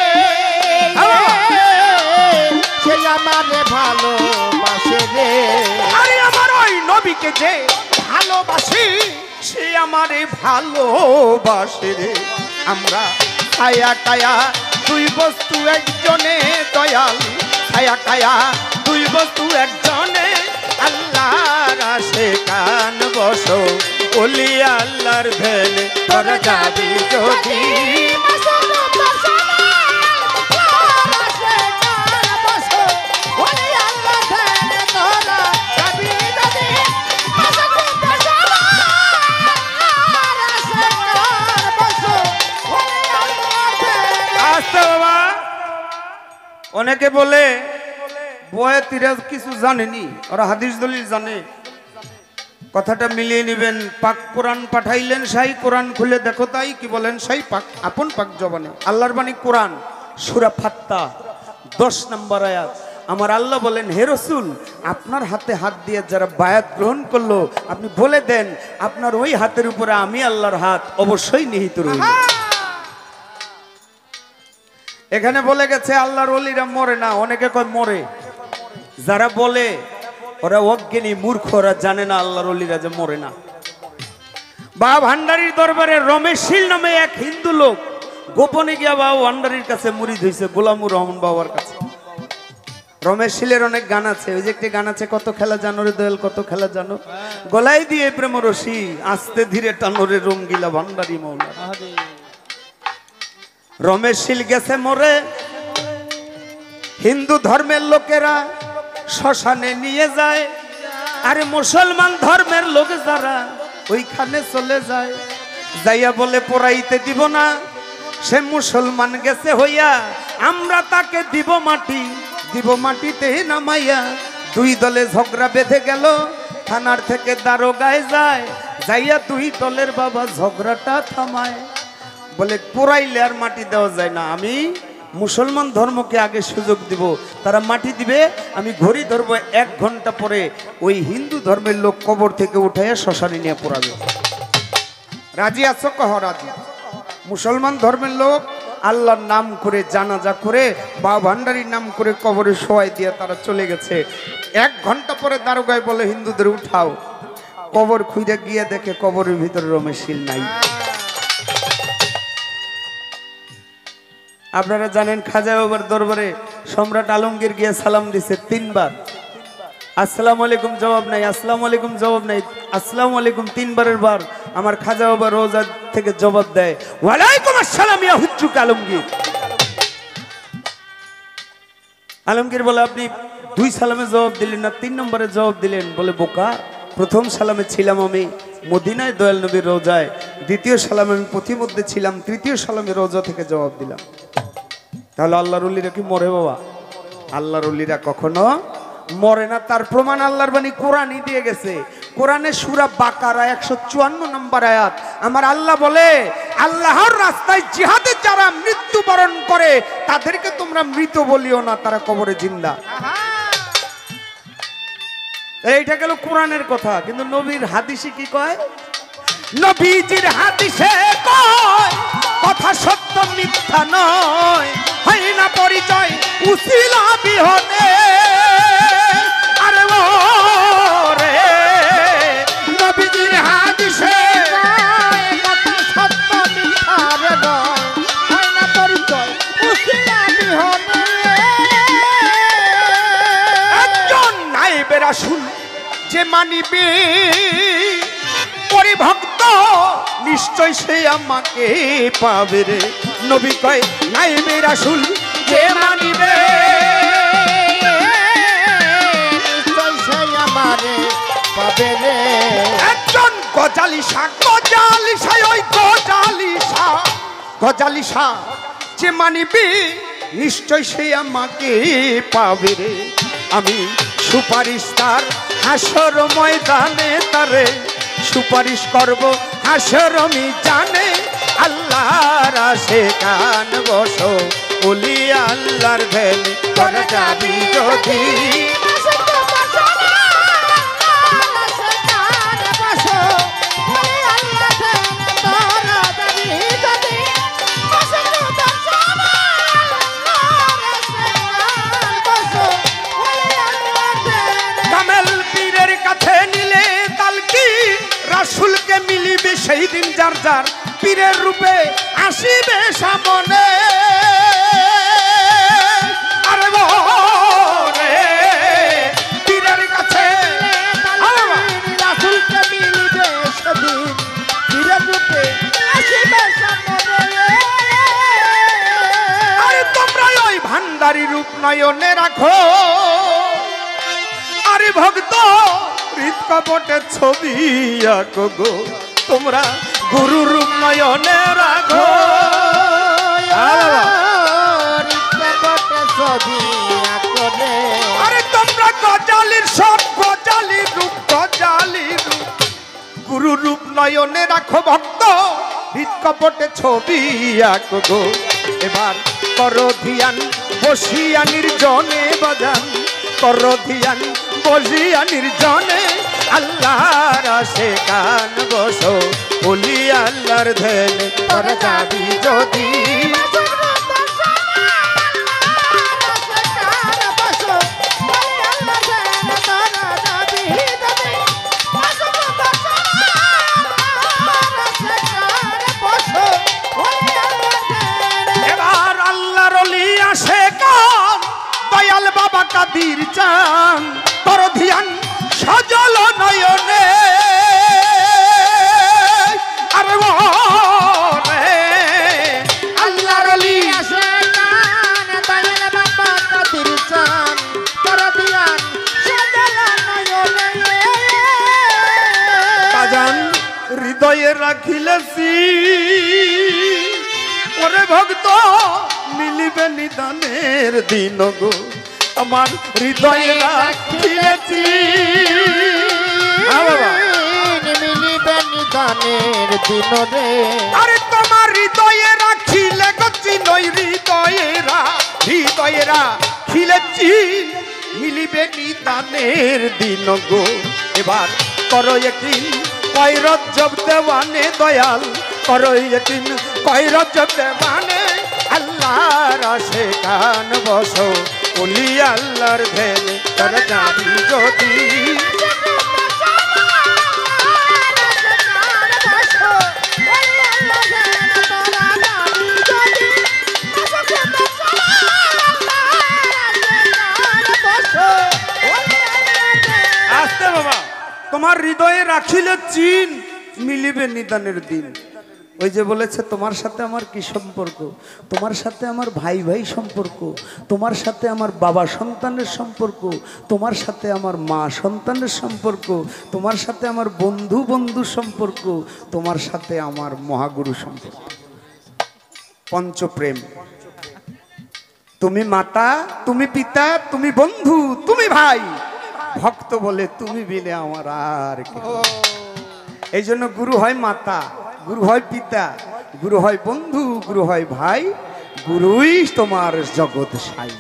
সে আমারে ভালোবাসে রে, আরে আমার ওই নবীকে যে ভালোবাসি সে আমারে ভালোবাসে রে। আমরা ছায়া কায়া দুই বস্তু একজনে দয়াল, ছায়া কায়া দুই বস্তু একজনে আল্লাহর আশিকান বসো ওলি আল্লাহর ধ্যানে তোরা যাবি যদি অনেকে বলে বয়ে তিরাজ কিছু জানেনি, ওরা হাদিস দলিল জানে, কথাটা মিলিয়ে নেবেন। পাক কোরআন পাঠাইলেন সাই, কোরআন খুলে দেখো তাই কি বলেন সাই পাক আপন পাক জবানে। আল্লাহর বাণী কোরআন, সূরা ফাত্তা 10 নম্বর আয়াত। আমার আল্লাহ বলেন, হে রাসূল, আপনার হাতে হাত দিয়ে যারা বায়াত গ্রহণ করলো, আপনি বলে দেন আপনার ওই হাতের উপরে আমি আল্লাহর হাত অবশ্যই নিহিত রইল। এখানে বলে গেছে আল্লাহর ওলিরা মরে না। অনেকে কয় মরে, যারা বলে ওরা অজ্ঞানী মূর্খ, ওরা জানে না আল্লাহর ওলিরা যে মরে না। বাবা ভান্ডারীর দরবারে রমেশ শীল নামে এক হিন্দু লোক গোপনে গিয়া বাবা ভান্ডারীর কাছে মুরিদ হয়েছে, গোলামুর রহমান বাবার কাছে। রমেশ শীলের অনেক গান আছে, ওই যে একটি গান আছে, কত খেলা জানো রে দয়াল কত খেলা জানো, গলায় দিয়ে প্রেম রশি আস্তে ধীরে টানোরে রঙ্গিলা ভান্ডারী মৌলা। রমেশ শীল গেছে মরে, হিন্দু ধর্মের লোকেরা শ্মশানে নিয়ে যায়, আরে মুসলমান ধর্মের লোক যারা ওইখানে চলে যায়, যাইয়া বলে পোড়াইতে দিব না। সে মুসলমান গেছে হইয়া, আমরা তাকে দিব মাটি, দিব মাটিতে নামাইয়া। দুই দলে ঝগড়া বেঁধে গেল, থানার থেকে দারোগায় যায়, যাইয়া দুই দলের বাবা ঝগড়াটা থামায়। বলে পোড়াইলে আর মাটি দেওয়া যায় না, আমি মুসলমান ধর্মকে আগে সুযোগ দিব, তারা মাটি দিবে, আমি ঘড়ি ধরবো 1 ঘন্টা পরে ওই হিন্দু ধর্মের লোক কবর থেকে উঠাইয়া শ্মশানে নিয়ে পোড়াবে। রাজি আছো? কহ রাজি। মুসলমান ধর্মের লোক আল্লাহর নাম করে জানাজা করে বা ভান্ডারীর নাম করে কবরে শোয়াই দিয়ে তারা চলে গেছে। 1 ঘন্টা পরে দারোগায় বলে হিন্দুদের উঠাও, কবর খুঁজে গিয়ে দেখে কবরের ভিতরে রমেশ শীল নাই। আপনারা জানেন খাজা বাবার দরবারে সম্রাট আলমগীর গিয়ে সালাম দিছে 3 বার, আসসালামু আলাইকুম জবাব নাই, আসসালামু আলাইকুম জবাব নাই, আসসালামু আলাইকুম 3 বারের বার আমার খাজা বাবা রোজা থেকে জবাব দেয়, ওয়ালাইকুম আসসালাম ইয়া হুজ্জুক আলমগীর। আলমগীর বলে, আপনি 2 সালামে জবাব দিলেন না, 3 নম্বরে জবাব দিলেন। বলে, বোকা, প্রথম সালামে ছিলাম আমি মদিনায় দয়াল নবীর রোজায়, দ্বিতীয় সালামে আমি পথিমধ্যে ছিলাম, তৃতীয় সালামে রোজা থেকে জবাব দিলাম। তাহলে আল্লাহর ওলিরা কি মরে বাবা? আল্লাহর ওলিরা কখনো মরে না। তার প্রমাণ আল্লাহর বাণী কোরআনই দিয়ে গেছে। কোরআনে সূরা বাকারা 154 নম্বর আয়াত আমার আল্লাহ বলে, আল্লাহর রাস্তায় জিহাদে যারা মৃত্যুবরণ করে তাদেরকে তোমরা মৃত বলিও না, তারা কবরে জিন্দা। এইটা গেল কোরআনের কথা। কিন্তু নবীর হাদিসে কি কয়? নবীজির হাদিসে কয় কথা সত্য মিথ্যা নয়, হয় না পরিচয় উসিলা বিহনে। আরে ওরে নবীজির হাদিসে কথা সত্য মিথ্যা রে নয়, হয় না পরিচয় উসিলা বিহনে। একজন নাইবে রাসূল যে মানিবে পরিভক্ত, নিশ্চয় সে আমাকে পাবে রে। নবী কয় নাইবে রাসূল যে মানিবে, নিশ্চয় সে আমারে পাবে রে। একজন গজালিশা, ওই গজালিশা যে মানিবে নিশ্চয় সে আমাকে পাবে রে। আমি সুপারিশ তার হাসর ময়দানে, তারে সুপারিশ করব হাসর জানে। আল্লাহর আশিকান বসো ওলি আল্লাহর ভেলে করা যাবি যদি। রাসূলকে মিলিবে সেই দিন যার যার পীরের রূপে আসিবে সামনে। আরে ওরে পীরের কাছে রাসূলকে মিলিবে সেদিন পীরের রূপে আসিবে সামনে। আরে তোমরা ওই ভান্ডারী রূপ নয়নে রাখো, আরে ভক্ত হৃদকপটের ছবি আঁকো গো, তোমরা গুরু রূপ নয়নে রাখো। আরে তোমরা গজালির সব গজালি রূপ নয়নে রাখো ভক্ত হৃদ কপটে ছবি আঁকো। এবার করো ধ্যান বসিয়া নির্জনে বাজান, করো ধ্যান বসিয়া নির্জনে আল্লাহর আশিকান বসো বলি আল্লাহর ধ্যানে তোরা যাবি যদি। এবার আল্লাহর ওলি আশিকান দয়াল বাবা কাদির চান, করো ধ্যান সজল নয়নে আরে ওরে আল্লাহর ওলি আশিকান দয়াল বাবা কাদির চান, করো ধ্যান সজল নয়নে। বাজান হৃদয়ে রাখিলেছি ওরে ভক্ত মিলিবে নিদানের দিন গো, আমার হৃদয়ে রাখিলেছি। মিলিবে নিদানের দিন রে, আরে তোমার হৃদয়ে রাখিলে গছি নই হৃদয়ে রাখিলেছি মিলিবে নিদানের দিন গো। এবার করো একদিন কয় রজব দেওয়ানে দয়াল, করো একদিন কয় রজব দেওয়ানে আল্লাহর আশিকান বসো বলি আল্লাহর ধ্যানে তোরা যাবি যদি। আসতে বাবা তোমার হৃদয়ে রাখিলে চিন মিলিবে নিদানের দিন। ওই যে বলেছে তোমার সাথে আমার কি সম্পর্ক, তোমার সাথে আমার ভাই ভাই সম্পর্ক, তোমার সাথে আমার বাবা সন্তানের সম্পর্ক, তোমার সাথে আমার মা সন্তানের সম্পর্ক, তোমার সাথে আমার বন্ধু বন্ধু সম্পর্ক, তোমার সাথে আমার মহাগুরু সম্পর্ক, পঞ্চপ্রেম। তুমি মাতা, তুমি পিতা, তুমি বন্ধু, তুমি ভাই। ভক্ত বলে তুমি বিলে আমার আর কি। এই জন্য গুরু হয় মাতা, গুরু হয় পিতা, গুরু হয় বন্ধু, গুরু হয় ভাই, গুরুই তোমার জগৎ সাই।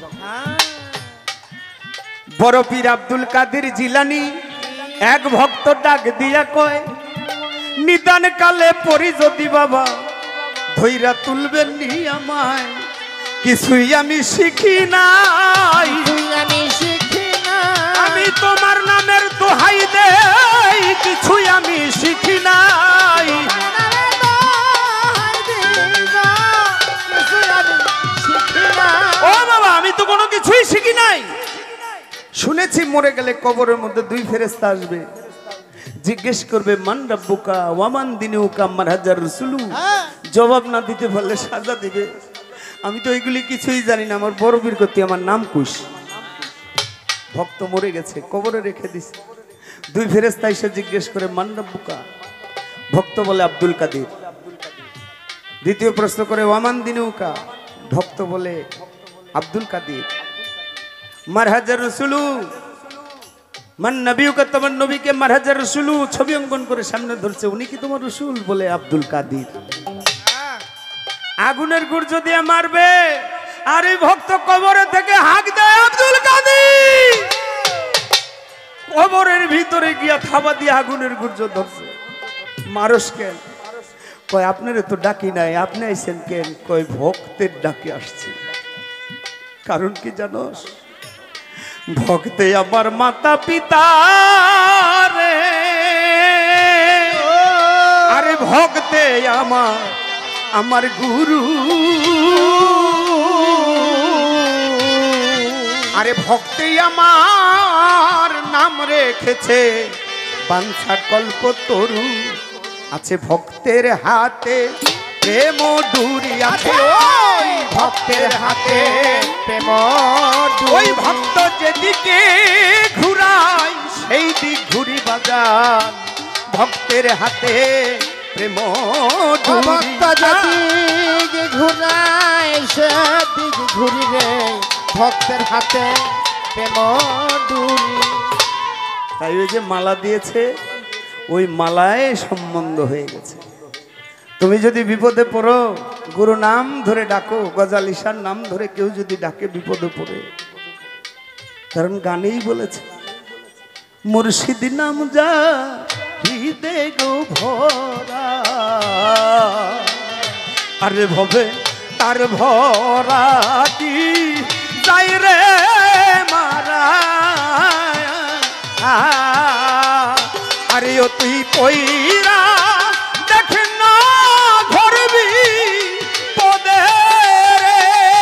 বড় পীর আব্দুল কাদের জিলানী এক ভক্ত ডাক দিয়া কয়, নিদান কালে পরি যদি বাবা ধৈরা তুলবেন নি আমায়, কিছুই আমি শিখি নাই, আমি শিখি না, আমি তোমার নামের দোহাই দেই, কিছুই আমি শিখি নাই। ও বাবা আমি তো কোনো কিছুই শিখি নাই। শুনেছি মরে গেলে কবরের মধ্যে দুই ফেরেশতা আসবে, জিজ্ঞেস করবে মান রাব্বুকা ওয়ামান দিনুকা মারহাজার রাসূলু, জবাব না দিতে পারলে সাজা দিবে। আমি তো এগুলি কিছুই জানি না, আমার বড় বীর করতে আমার নাম কুশ। ভক্ত মরে গেছে কবরে রেখে দিছে, দুই ফেরেশতা এসে জিজ্ঞেস করে মান রাব্বুকা, ভক্ত বলে আব্দুল কাদের। দ্বিতীয় প্রশ্ন করে ওয়ামান দিনুকা, ভক্ত বলে আব্দুল কাদের। মারহাজার রাসূলু মান নবিউকা, তোমার নবীকে মারহাজার রাসূলু ছবি অঙ্কন করে সামনে ধরছে, উনি কি তোমার রাসূল? বলে আব্দুল কাদের। আগুনের গুর্জ দিয়ে মারবে আর এই ভক্ত কবরে থেকে হাঁক দেয় আব্দুল কাদের। কবরের ভিতরে গিয়া থাবা দিয়ে আগুনের গুর্জ ধরছে। মারস কেন? কয় আপনারে তো ডাকি নাই, আপনি আইছেন কেন? কয় ভক্তের ডাকে আসছে। কারণ কি জানোস? ভক্তে আমার মাতা পিতা রে, আরে ভক্তে আমার গুরু, আরে ভক্তে আমার নাম রেখেছে বাঞ্ছা কল্প তরু, আছে ভক্তের হাতে প্রেম ডুরি, আছে ওই ভক্তের হাতে প্রেম ডুরি। ওই ভক্ত যেদিকে ঘুরায় সেই দিক ঘুরি বাজান, ভক্তের হাতে প্রেম ডুরি। ভক্ত যেদিকে ঘুরায় সেদিক ঘুরি রে, ভক্তের হাতে প্রেম ডুরি। তাই ওই যে মালা দিয়েছে ওই মালায় সম্বন্ধ হয়ে গেছে। তুমি যদি বিপদে পড়ো, গুরু নাম ধরে ডাকো, গজাল ঈশার নাম ধরে কেউ যদি ডাকে বিপদে পড়ে, কারণ গানেই বলেছে মুর্শিদ নাম যা হৃদে গো ভরা, আরে ভবে তার ভরা কি যাই রে মারা, আরে ও তুই কইরা দেখে না ঘরবি পদে রে,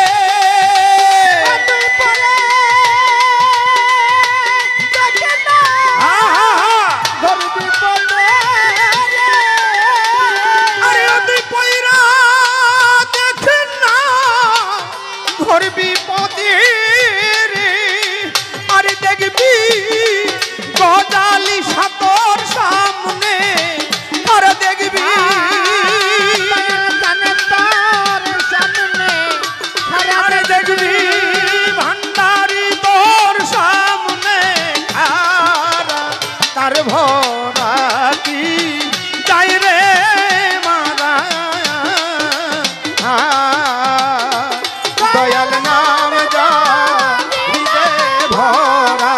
আরে ও তুই কইরা দেখে না ঘরবি পদে রে, আরে দেখবি গজালি সাতর সামনে, আরে দেখবি আরে দেখবি ভান্ডারি তোর সামনে, তার ভরা কি যাই রে মারা, দয়াল নাম যা হৃদে ভরা,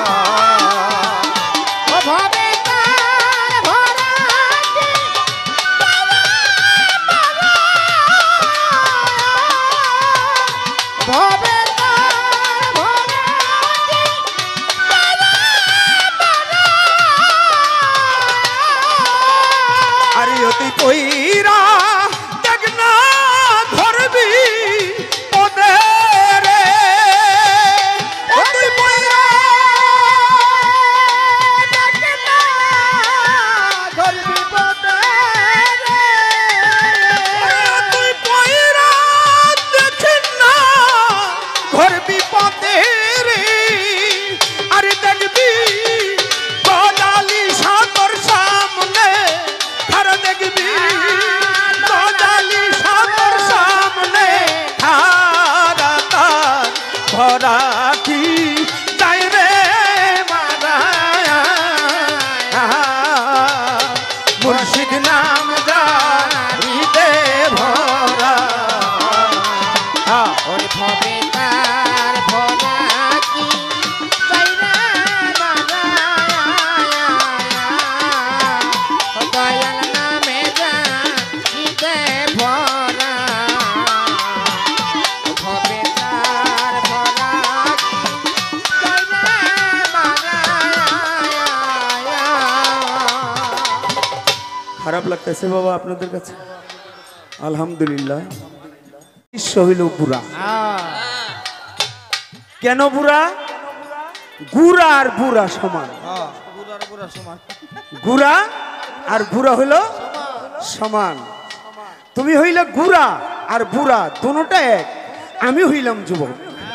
আরে অতি কইরা দেখ না ধরবি পদে রে, অতি কইরা দেখ না ধরবি পদে রে, অতি কইরা দেখ না ধরবি পদে রে, আরে দেখবি গজালি সাতর সামনে, আরে দেখবি গজালি সাতর সামনে, তার ভরা কি যাই রে মারা, মুর্শিদ নাম যা হৃদে ভরা, খারাপ লাগতেছে বাবা আপনাদের কাছে? আলহামদুলিল্লাহ। শিষ্য হইল বুড়া। কেন বুড়া? গুড়া আর বুড়া সমান, গুড়া আর বুড়া হইল সমান। তুমি হইলে গুড়া আর বুড়া, দুটোটা এক। আমি হইলাম যুবক।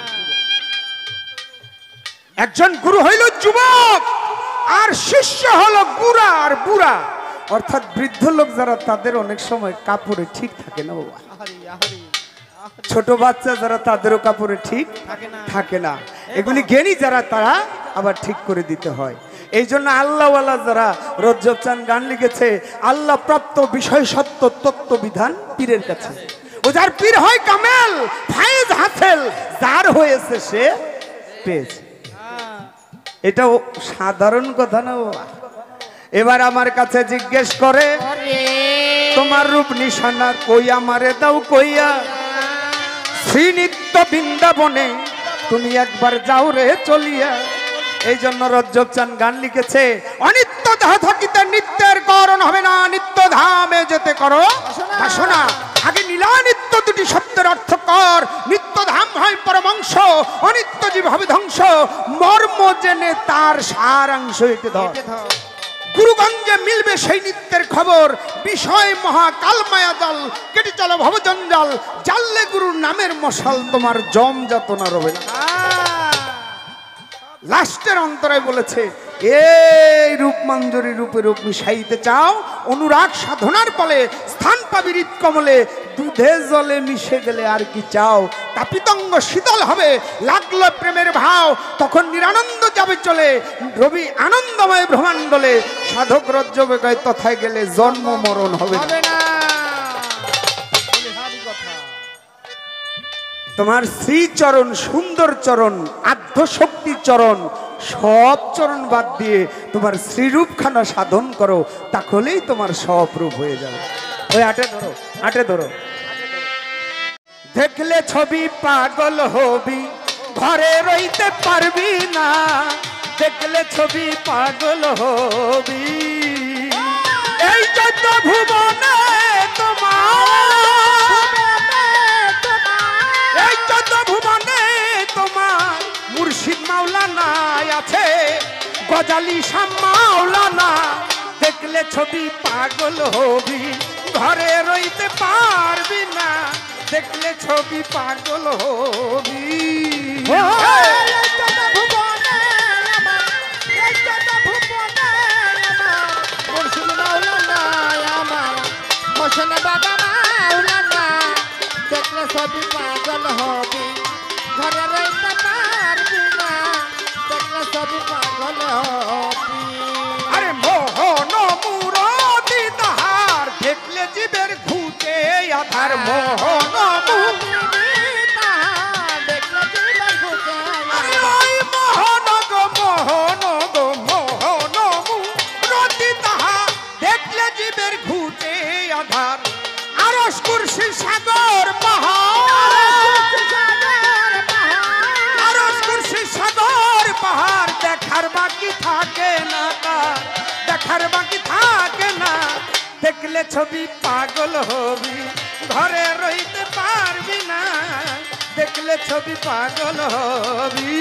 একজন গুরু হইল যুবক আর শিষ্য হলো গুড়া আর বুড়া, অর্থাৎ বৃদ্ধ লোক যারা, তাদের অনেক সময় কাপড়ে ঠিক থাকে না বাবা। ছোট বাচ্চা যারা, তাদেরও কাপড়ে ঠিক থাকে না। এগুলি জ্ঞানী যারা, তারা আবার ঠিক করে দিতে হয়। এই জন্য আল্লাহওয়ালা যারা রজ্জব চান গান লিখেছে, আল্লাহ প্রাপ্ত বিষয় সত্য তত্ত্ব বিধান পীরের কাছে। ও যার পীর হয় কামেল, ফায়েজ হাসেল, যার হয়েছে সে পেয়েছে। এটাও সাধারণ কথা না বাবা। এবার আমার কাছে জিজ্ঞেস করে, তোমার রূপ নিশানা কই আমারে দাও কইয়া, শ্রীনিত্য বৃন্দাবনে তুমি একবার যাও রে চলিয়া। এই জন্য রজ্জব চান গান লিখেছে, অনিত্য দেহ থাকিতে নিত্যের করণ হবে না, নিত্য ধামে যেতে করো বাসনা। আগে নীলানিত্য দুটি শব্দের অর্থ কর। নিত্য ধাম হয় পরমাংশ, অনিত্য জীব হবে ধ্বংস। মর্ম জেনে তার সারাংশ এতে ধর। গুরুগঞ্জে মিলবে সেই নিত্যের খবর, বিষয় মহা কালমায়া জল, কেটে চলো ভবজঞ্জাল, জানলে গুরুর নামের মশাল, তোমার জম যাতনা রবে না। লাস্টের অন্তরায় বলেছে, এই রূপ মঞ্জুরি রূপে রূপ মিশাইতে চাও, অনুরাগ সাধনার ফলে স্থান পাবি হৃদ কমলে, দুধে জলে মিশে গেলে আর কি চাও? তাপিতঙ্গ শীতল হবে, লাগলো প্রেমের ভাও, তখন নিরানন্দ যাবে চলে, রবি আনন্দময় ব্রহ্মাণ্ডলে, সাধক রজ্জবে কয় তথায় গেলে জন্ম মরণ হবে না। হবে না। বলি হারি কথা। তোমার শ্রীচরণ, সুন্দর চরণ, আদ্য শক্তি চরণ, সব চরণ বাদ দিয়ে তোমার শ্রীরূপখানা সাধন করো, তাহলেই তোমার সব রূপ হয়ে যাবে। ওই আটে ধরো, আটে ধরো। দেখলে ছবি পাগল হবি, ঘরে রইতে পারবি না, দেখলে ছবি পাগল হবি। এই যত ভুবনে তোমার, এই যত ভুবনে তোমার মুর্শিদ মাওলানা আছে, গজালি শাহ মাওলানা, দেখলে ছবি পাগল হবি, ঘরে রইতে পারবি না, দেখলে ছবি পাগল হবি। দেখলে ছবি পাগল হবি, ঘরে রইতে পারবি না, দেখলে ছবি পাগল হবি। আরে মোহন মুরতি তাহার, দেখলে জীবের ঘুটে আধার, মোহন আরে ওই মোহন গো মোহন গো মোহন মুরতি তাহার, দেখলে জীবের ঘুটে আধার, আরশ কুরসি সাগর পাহাড়, আরশ কুরসি সাগর পাহাড়, দেখার বাকি থাকে না তার, দেখার বাকি থাকে না, দেখলে ছবি পাগল হবি, ঘরে রইতে পারবি না, দেখলে ছবি পাগল হবি।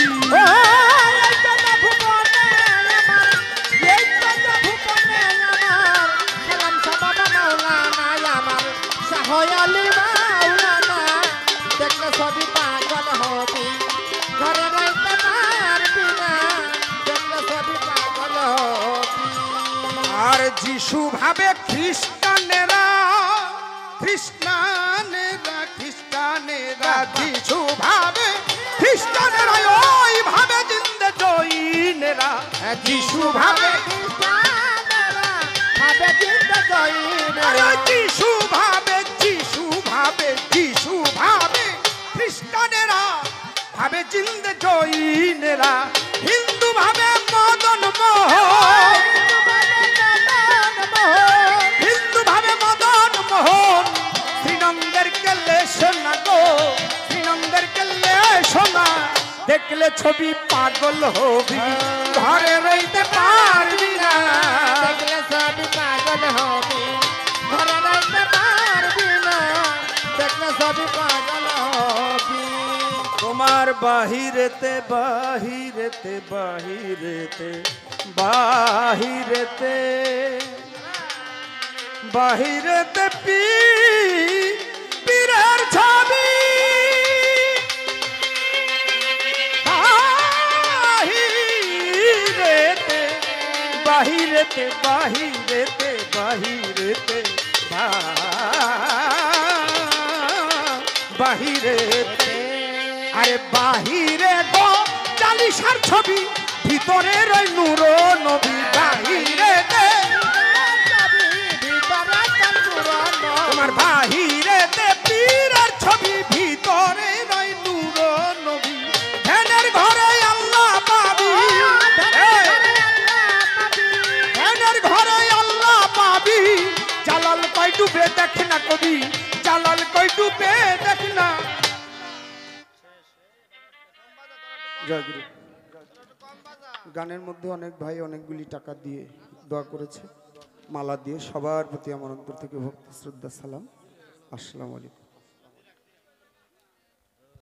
দেখলে ছবি পাগল হবি, ঘরে রইতে পারবি না, দেখলে ছবি পাগল হবি। আর যিশু ভাবে খ্রিস্টানেরা, খ্রিস্টানেরা, খ্রিস্টানেরা, যিশু ভাবে খ্রিস্টানেরা, ওই ভাবে জিন্দে জৈনেরা, যিশু ভাবে, আরে যিশু ভাবে, যিশু ভাবে, যিশু ভাবে খ্রিস্টানেরা, ভাবে জিন্দে জৈনেরা, হিন্দু ভাবে মদন মোহন, হিন্দু ভাবে মদন মোহন, শ্রীনন্দের কেলে সোনা গো, শ্রীনন্দের কেলে সোনা, দেখলে ছবি পাগল হবি, ঘরে রইতে পারবি না, দেখলে ছবি পাগল হবি, ঘরে রইতে পারবি না, দেখলে ছবি পাগল হবি। তোমার বাহিরেতে বাহিরেতে বাহিরেতে বাহিরেতে বাহিরেতে পীরের ছবি, বাহিরেতে বাহিরেতে বাহিরেতে বাহিরেতে বাহিরেতে, আরে বাহিরে গো চালিশার ছবি, ভিতরে রই নূর নবী, বাহিরেতে তোমার বাহিরেতে পীরের ছবি, ভিতরে রই নূর নবী, ধ্যানের ঘরে আল্লাহ পাবি, ধ্যানের ঘরে আল্লাহ পাবি, জালাল কই ডুবে দেখ না কবি, জালাল কই ডুবে দেখ না। জয় গুরু। গানের মধ্যে অনেক ভাই অনেকগুলি টাকা দিয়ে দোয়া করেছে, মালা দিয়ে, সবার প্রতি আমার অন্তর থেকে ভক্তি শ্রদ্ধা সালাম। আসসালামু আলাইকুম।